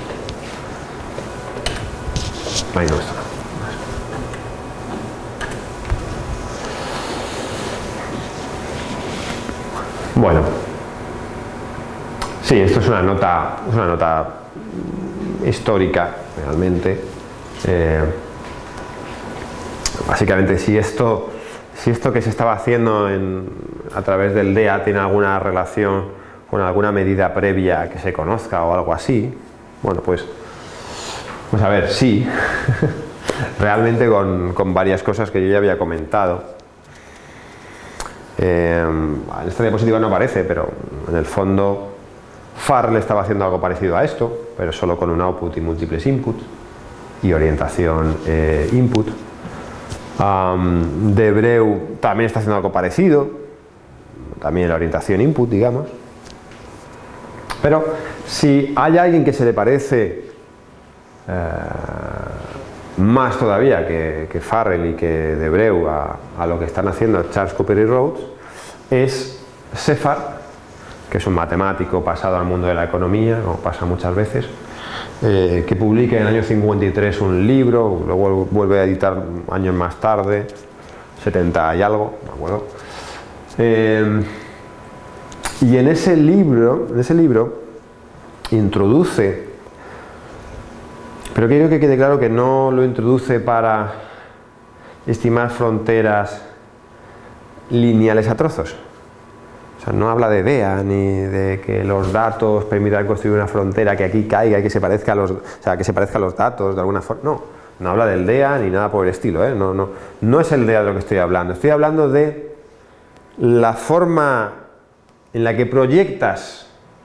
Ahí no está. Bueno. Sí, esto es una nota, es una nota histórica, realmente. Eh, básicamente, si esto, si esto que se estaba haciendo en, a través del D E A tiene alguna relación con alguna medida previa que se conozca o algo así, bueno, pues, pues a ver, sí, realmente con, con varias cosas que yo ya había comentado. Eh, en esta diapositiva no aparece, pero en el fondo Farrell estaba haciendo algo parecido a esto, pero solo con un output y múltiples inputs y orientación eh, input. Um, Debreu también está haciendo algo parecido, también la orientación input, digamos. Pero si hay alguien que se le parece eh, más todavía que, que Farrell y que Debreu a, a lo que están haciendo Charles Cooper y Rhodes, es Sefar, que es un matemático pasado al mundo de la economía, como pasa muchas veces, eh, que publica en el año cincuenta y tres un libro, luego vuelve a editar años más tarde, setenta y algo, me acuerdo. Eh, y en ese libro, en ese libro introduce, pero quiero que quede claro que no lo introduce para estimar fronteras lineales a trozos. O sea, no habla de D E A ni de que los datos permitan construir una frontera que aquí caiga y que se parezca a los, o sea, que se parezca a los datos de alguna forma. No, no habla del D E A ni nada por el estilo, ¿eh? No, no, no es el D E A de lo que estoy hablando. Estoy hablando de la forma en la que proyectas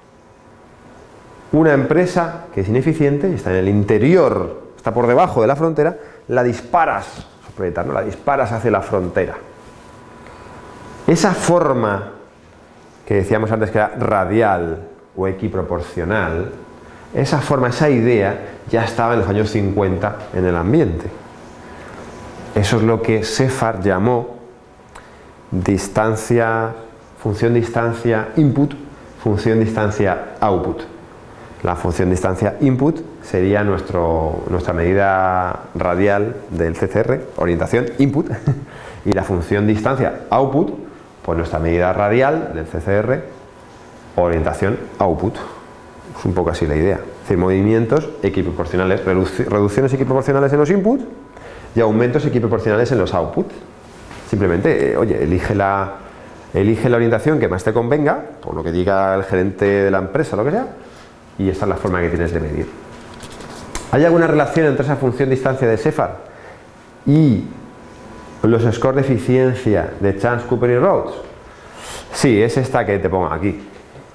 una empresa que es ineficiente y está en el interior, está por debajo de la frontera, la disparas, proyectar, ¿no? La disparas hacia la frontera. Esa forma que decíamos antes que era radial o equiproporcional, esa forma, esa idea ya estaba en los años cincuenta en el ambiente. Eso es lo que Sefar llamó distancia, función distancia input función distancia output. La función distancia input sería nuestro, nuestra medida radial del C C R, orientación input, y la función distancia output, pues nuestra medida radial del C C R, orientación output. Es un poco así la idea. Es decir, movimientos equiproporcionales, reduc- reducciones equiproporcionales en los inputs y aumentos equiproporcionales en los outputs. Simplemente, eh, oye, elige la, elige la orientación que más te convenga, por lo que diga el gerente de la empresa, lo que sea, y esta es la forma que tienes de medir. ¿Hay alguna relación entre esa función distancia de Shepard y los scores de eficiencia de Chance, Cooper y Rhodes? Sí, es esta que te pongo aquí.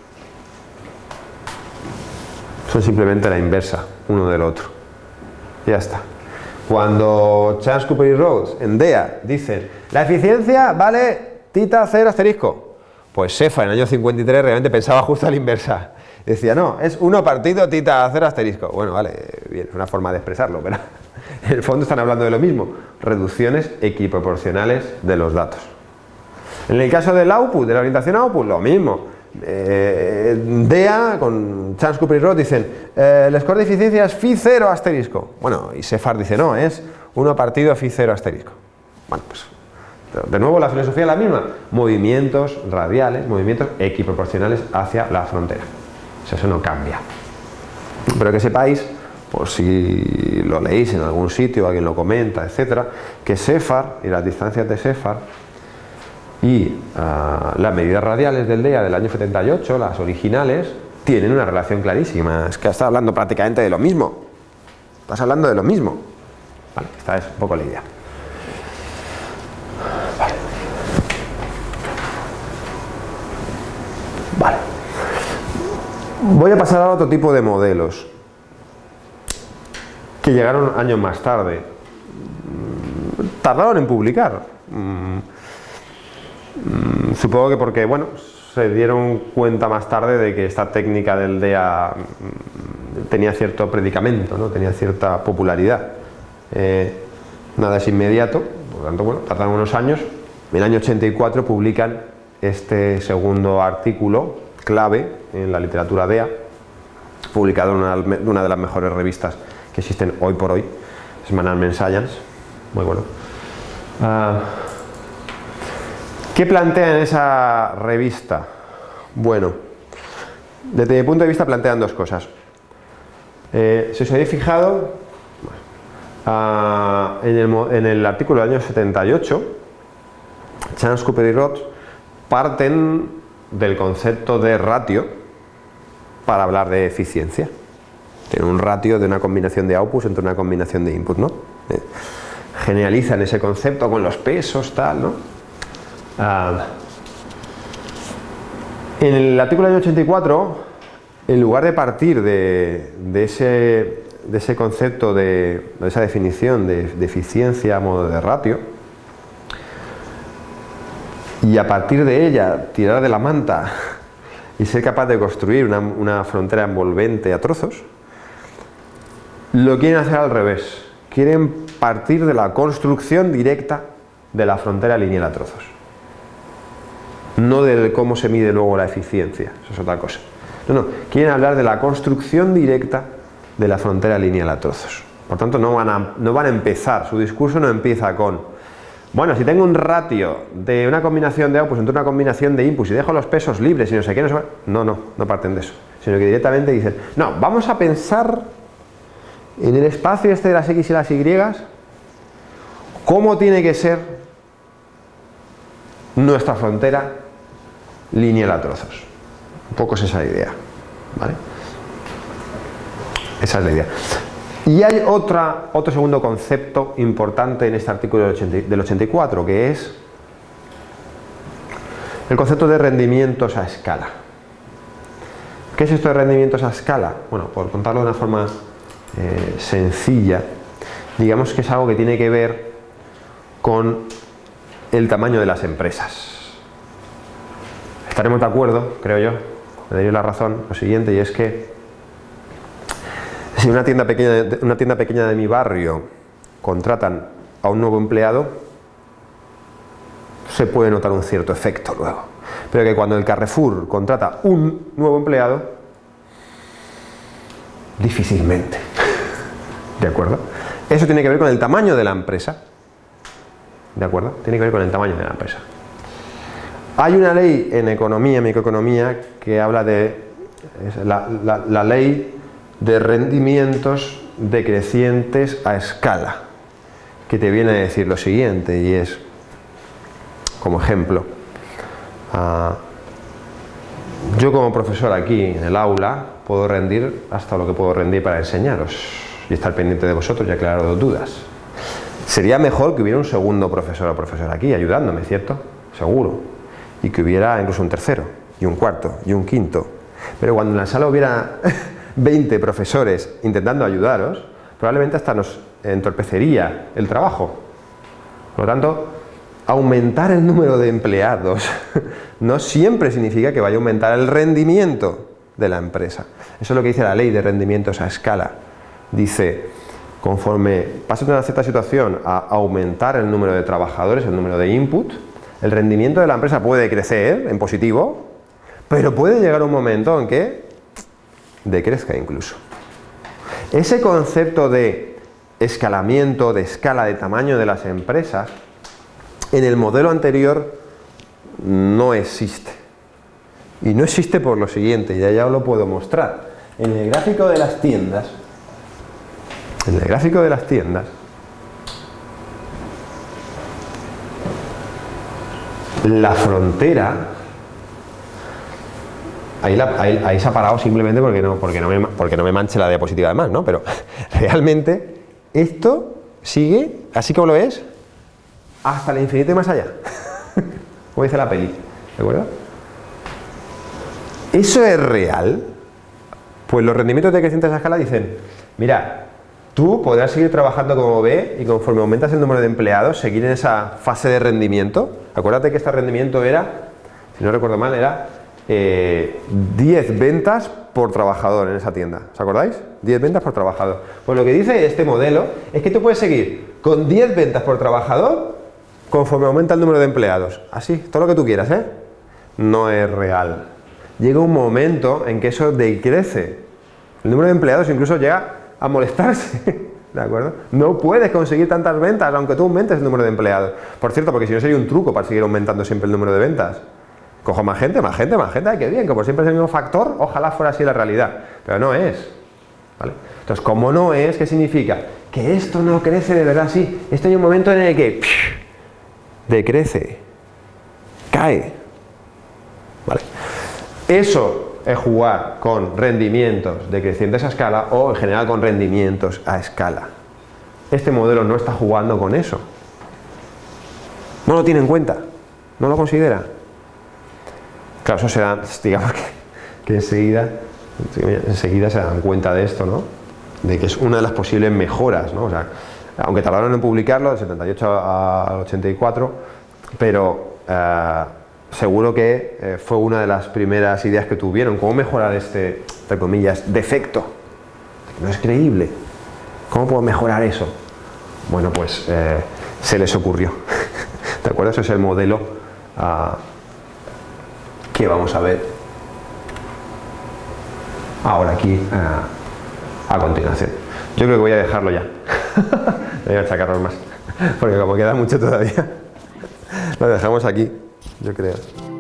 Son simplemente la inversa uno del otro. Ya está. Cuando Chance, Cooper y Rhodes en D E A dicen la eficiencia vale tita cero asterisco, pues Shepard en el año cincuenta y tres realmente pensaba justo a la inversa. Decía, no, es uno partido tita cero asterisco. Bueno, vale, bien, es una forma de expresarlo, pero en el fondo están hablando de lo mismo. Reducciones equiproporcionales de los datos. En el caso del output, de la orientación output, lo mismo. Eh, D E A con Chance, Cooper y Rhodes dicen eh, el score de eficiencia es phi cero asterisco. Bueno, y Shepard dice, no, es uno partido phi cero asterisco. Bueno, pues de nuevo la filosofía es la misma. Movimientos radiales, movimientos equiproporcionales hacia la frontera. Eso no cambia. Pero que sepáis, por si lo leéis en algún sitio, alguien lo comenta, etcétera, que Shepard y las distancias de Shepard y uh, las medidas radiales del D E A del año setenta y ocho, las originales, tienen una relación clarísima. Es que estás hablando prácticamente de lo mismo. Estás hablando de lo mismo. Vale, esta es un poco la idea. Vale. Vale. Voy a pasar a otro tipo de modelos que llegaron años más tarde. Tardaron en publicar. Supongo que porque, bueno, se dieron cuenta más tarde de que esta técnica del D E A tenía cierto predicamento, ¿no? Tenía cierta popularidad. Eh, nada es inmediato, por lo tanto, bueno, tardaron unos años. En el año ochenta y cuatro publican este segundo artículo clave en la literatura D E A, publicado en una, una de las mejores revistas que existen hoy por hoy, es Management Science, muy bueno. Uh, ¿Qué plantea en esa revista? Bueno, desde mi punto de vista plantean dos cosas. Eh, si os habéis fijado, uh, en, el, en el artículo del año setenta y ocho, Chance, Cooper y Rhodes parten del concepto de ratio para hablar de eficiencia. Tiene un ratio de una combinación de outputs entre una combinación de inputs, ¿no? Eh, generalizan ese concepto con los pesos, tal, ¿no? Uh, en el artículo del año ochenta y cuatro, en lugar de partir de, de, ese, de ese concepto, de, de esa definición de, de eficiencia a modo de ratio, y a partir de ella tirar de la manta y ser capaz de construir una, una frontera envolvente a trozos, lo quieren hacer al revés. Quieren partir de la construcción directa de la frontera lineal a trozos, no de cómo se mide luego la eficiencia. Eso es otra cosa. No, no, quieren hablar de la construcción directa de la frontera lineal a trozos. Por tanto, no van a, no van a empezar, su discurso no empieza con, bueno, si tengo un ratio de una combinación de outputs entre una combinación de inputs y dejo los pesos libres y no sé qué, no sé qué. No, no, no parten de eso, sino que directamente dicen, no, vamos a pensar en el espacio este de las X y las Y, cómo tiene que ser nuestra frontera lineal a trozos. Un poco es esa idea, ¿vale? Esa es la idea. Y hay otra, otro segundo concepto importante en este artículo del, ochenta, del ochenta y cuatro, que es el concepto de rendimientos a escala. ¿Qué es esto de rendimientos a escala? Bueno, por contarlo de una forma eh, sencilla, digamos que es algo que tiene que ver con el tamaño de las empresas. Estaremos de acuerdo, creo yo, me daréis la razón, lo siguiente, y es que si una tienda pequeña, una tienda pequeña de mi barrio contratan a un nuevo empleado, se puede notar un cierto efecto luego. Pero que cuando el Carrefour contrata un nuevo empleado, difícilmente. ¿De acuerdo? Eso tiene que ver con el tamaño de la empresa. ¿De acuerdo? Tiene que ver con el tamaño de la empresa. Hay una ley en economía, microeconomía, que habla de la, la, la ley de rendimientos decrecientes a escala, que te viene a decir lo siguiente, y es, como ejemplo, uh, yo como profesor aquí en el aula puedo rendir hasta lo que puedo rendir para enseñaros y estar pendiente de vosotros y aclarar dudas. Sería mejor que hubiera un segundo profesor o profesora aquí ayudándome, ¿cierto? Seguro. Y que hubiera incluso un tercero, y un cuarto, y un quinto. Pero cuando en la sala hubiera veinte profesores intentando ayudaros, probablemente hasta nos entorpecería el trabajo. Por lo tanto, aumentar el número de empleados no siempre significa que vaya a aumentar el rendimiento de la empresa. Eso es lo que dice la ley de rendimientos a escala. Dice, conforme pases de una cierta situación a aumentar el número de trabajadores, el número de input, el rendimiento de la empresa puede crecer en positivo, pero puede llegar un momento en que decrezca incluso. Ese concepto de escalamiento, de escala, de tamaño de las empresas, en el modelo anterior no existe. Y no existe por lo siguiente, ya ya os lo puedo mostrar. En el gráfico de las tiendas, en el gráfico de las tiendas, la frontera, ahí, la, ahí, ahí se ha parado simplemente porque no, porque, no me, porque no me manche la diapositiva además, ¿no? Pero realmente esto sigue, así como lo ves, hasta el infinito y más allá. Como dice la peli, ¿de acuerdo? ¿Eso es real? Pues los rendimientos decrecientes a escala dicen, mira, tú podrás seguir trabajando como B y conforme aumentas el número de empleados, seguir en esa fase de rendimiento. Acuérdate que este rendimiento era, si no recuerdo mal, era eh, diez ventas por trabajador en esa tienda. ¿Os acordáis? diez ventas por trabajador. Pues lo que dice este modelo es que tú puedes seguir con diez ventas por trabajador conforme aumenta el número de empleados. Así, todo lo que tú quieras, ¿eh? No es real. Llega un momento en que eso decrece. El número de empleados incluso llega a molestarse. ¿De acuerdo? No puedes conseguir tantas ventas aunque tú aumentes el número de empleados. Por cierto, porque si no sería un truco para seguir aumentando siempre el número de ventas. Cojo más gente, más gente, más gente, ¡ay, qué bien! Como siempre es el mismo factor, ojalá fuera así la realidad. Pero no es. ¿Vale? Entonces, como no es, ¿qué significa? Que esto no crece de verdad así. Esto hay un momento en el que psh, decrece, cae. ¿Vale? Eso es jugar con rendimientos decrecientes a escala o en general con rendimientos a escala. Este modelo no está jugando con eso. No lo tiene en cuenta, no lo considera. Claro, eso se da, digamos que, que enseguida, enseguida se dan cuenta de esto, ¿no? De que es una de las posibles mejoras, ¿no? O sea, aunque tardaron en publicarlo, del setenta y ocho al ochenta y cuatro, pero eh, seguro que eh, fue una de las primeras ideas que tuvieron. ¿Cómo mejorar este, entre comillas, defecto? No es creíble. ¿Cómo puedo mejorar eso? Bueno, pues eh, se les ocurrió. ¿De acuerdo? Ese es el modelo uh, que vamos a ver ahora aquí uh, a continuación. Yo creo que voy a dejarlo ya. Voy a achacarnos más, porque como queda mucho todavía, lo dejamos aquí, yo creo.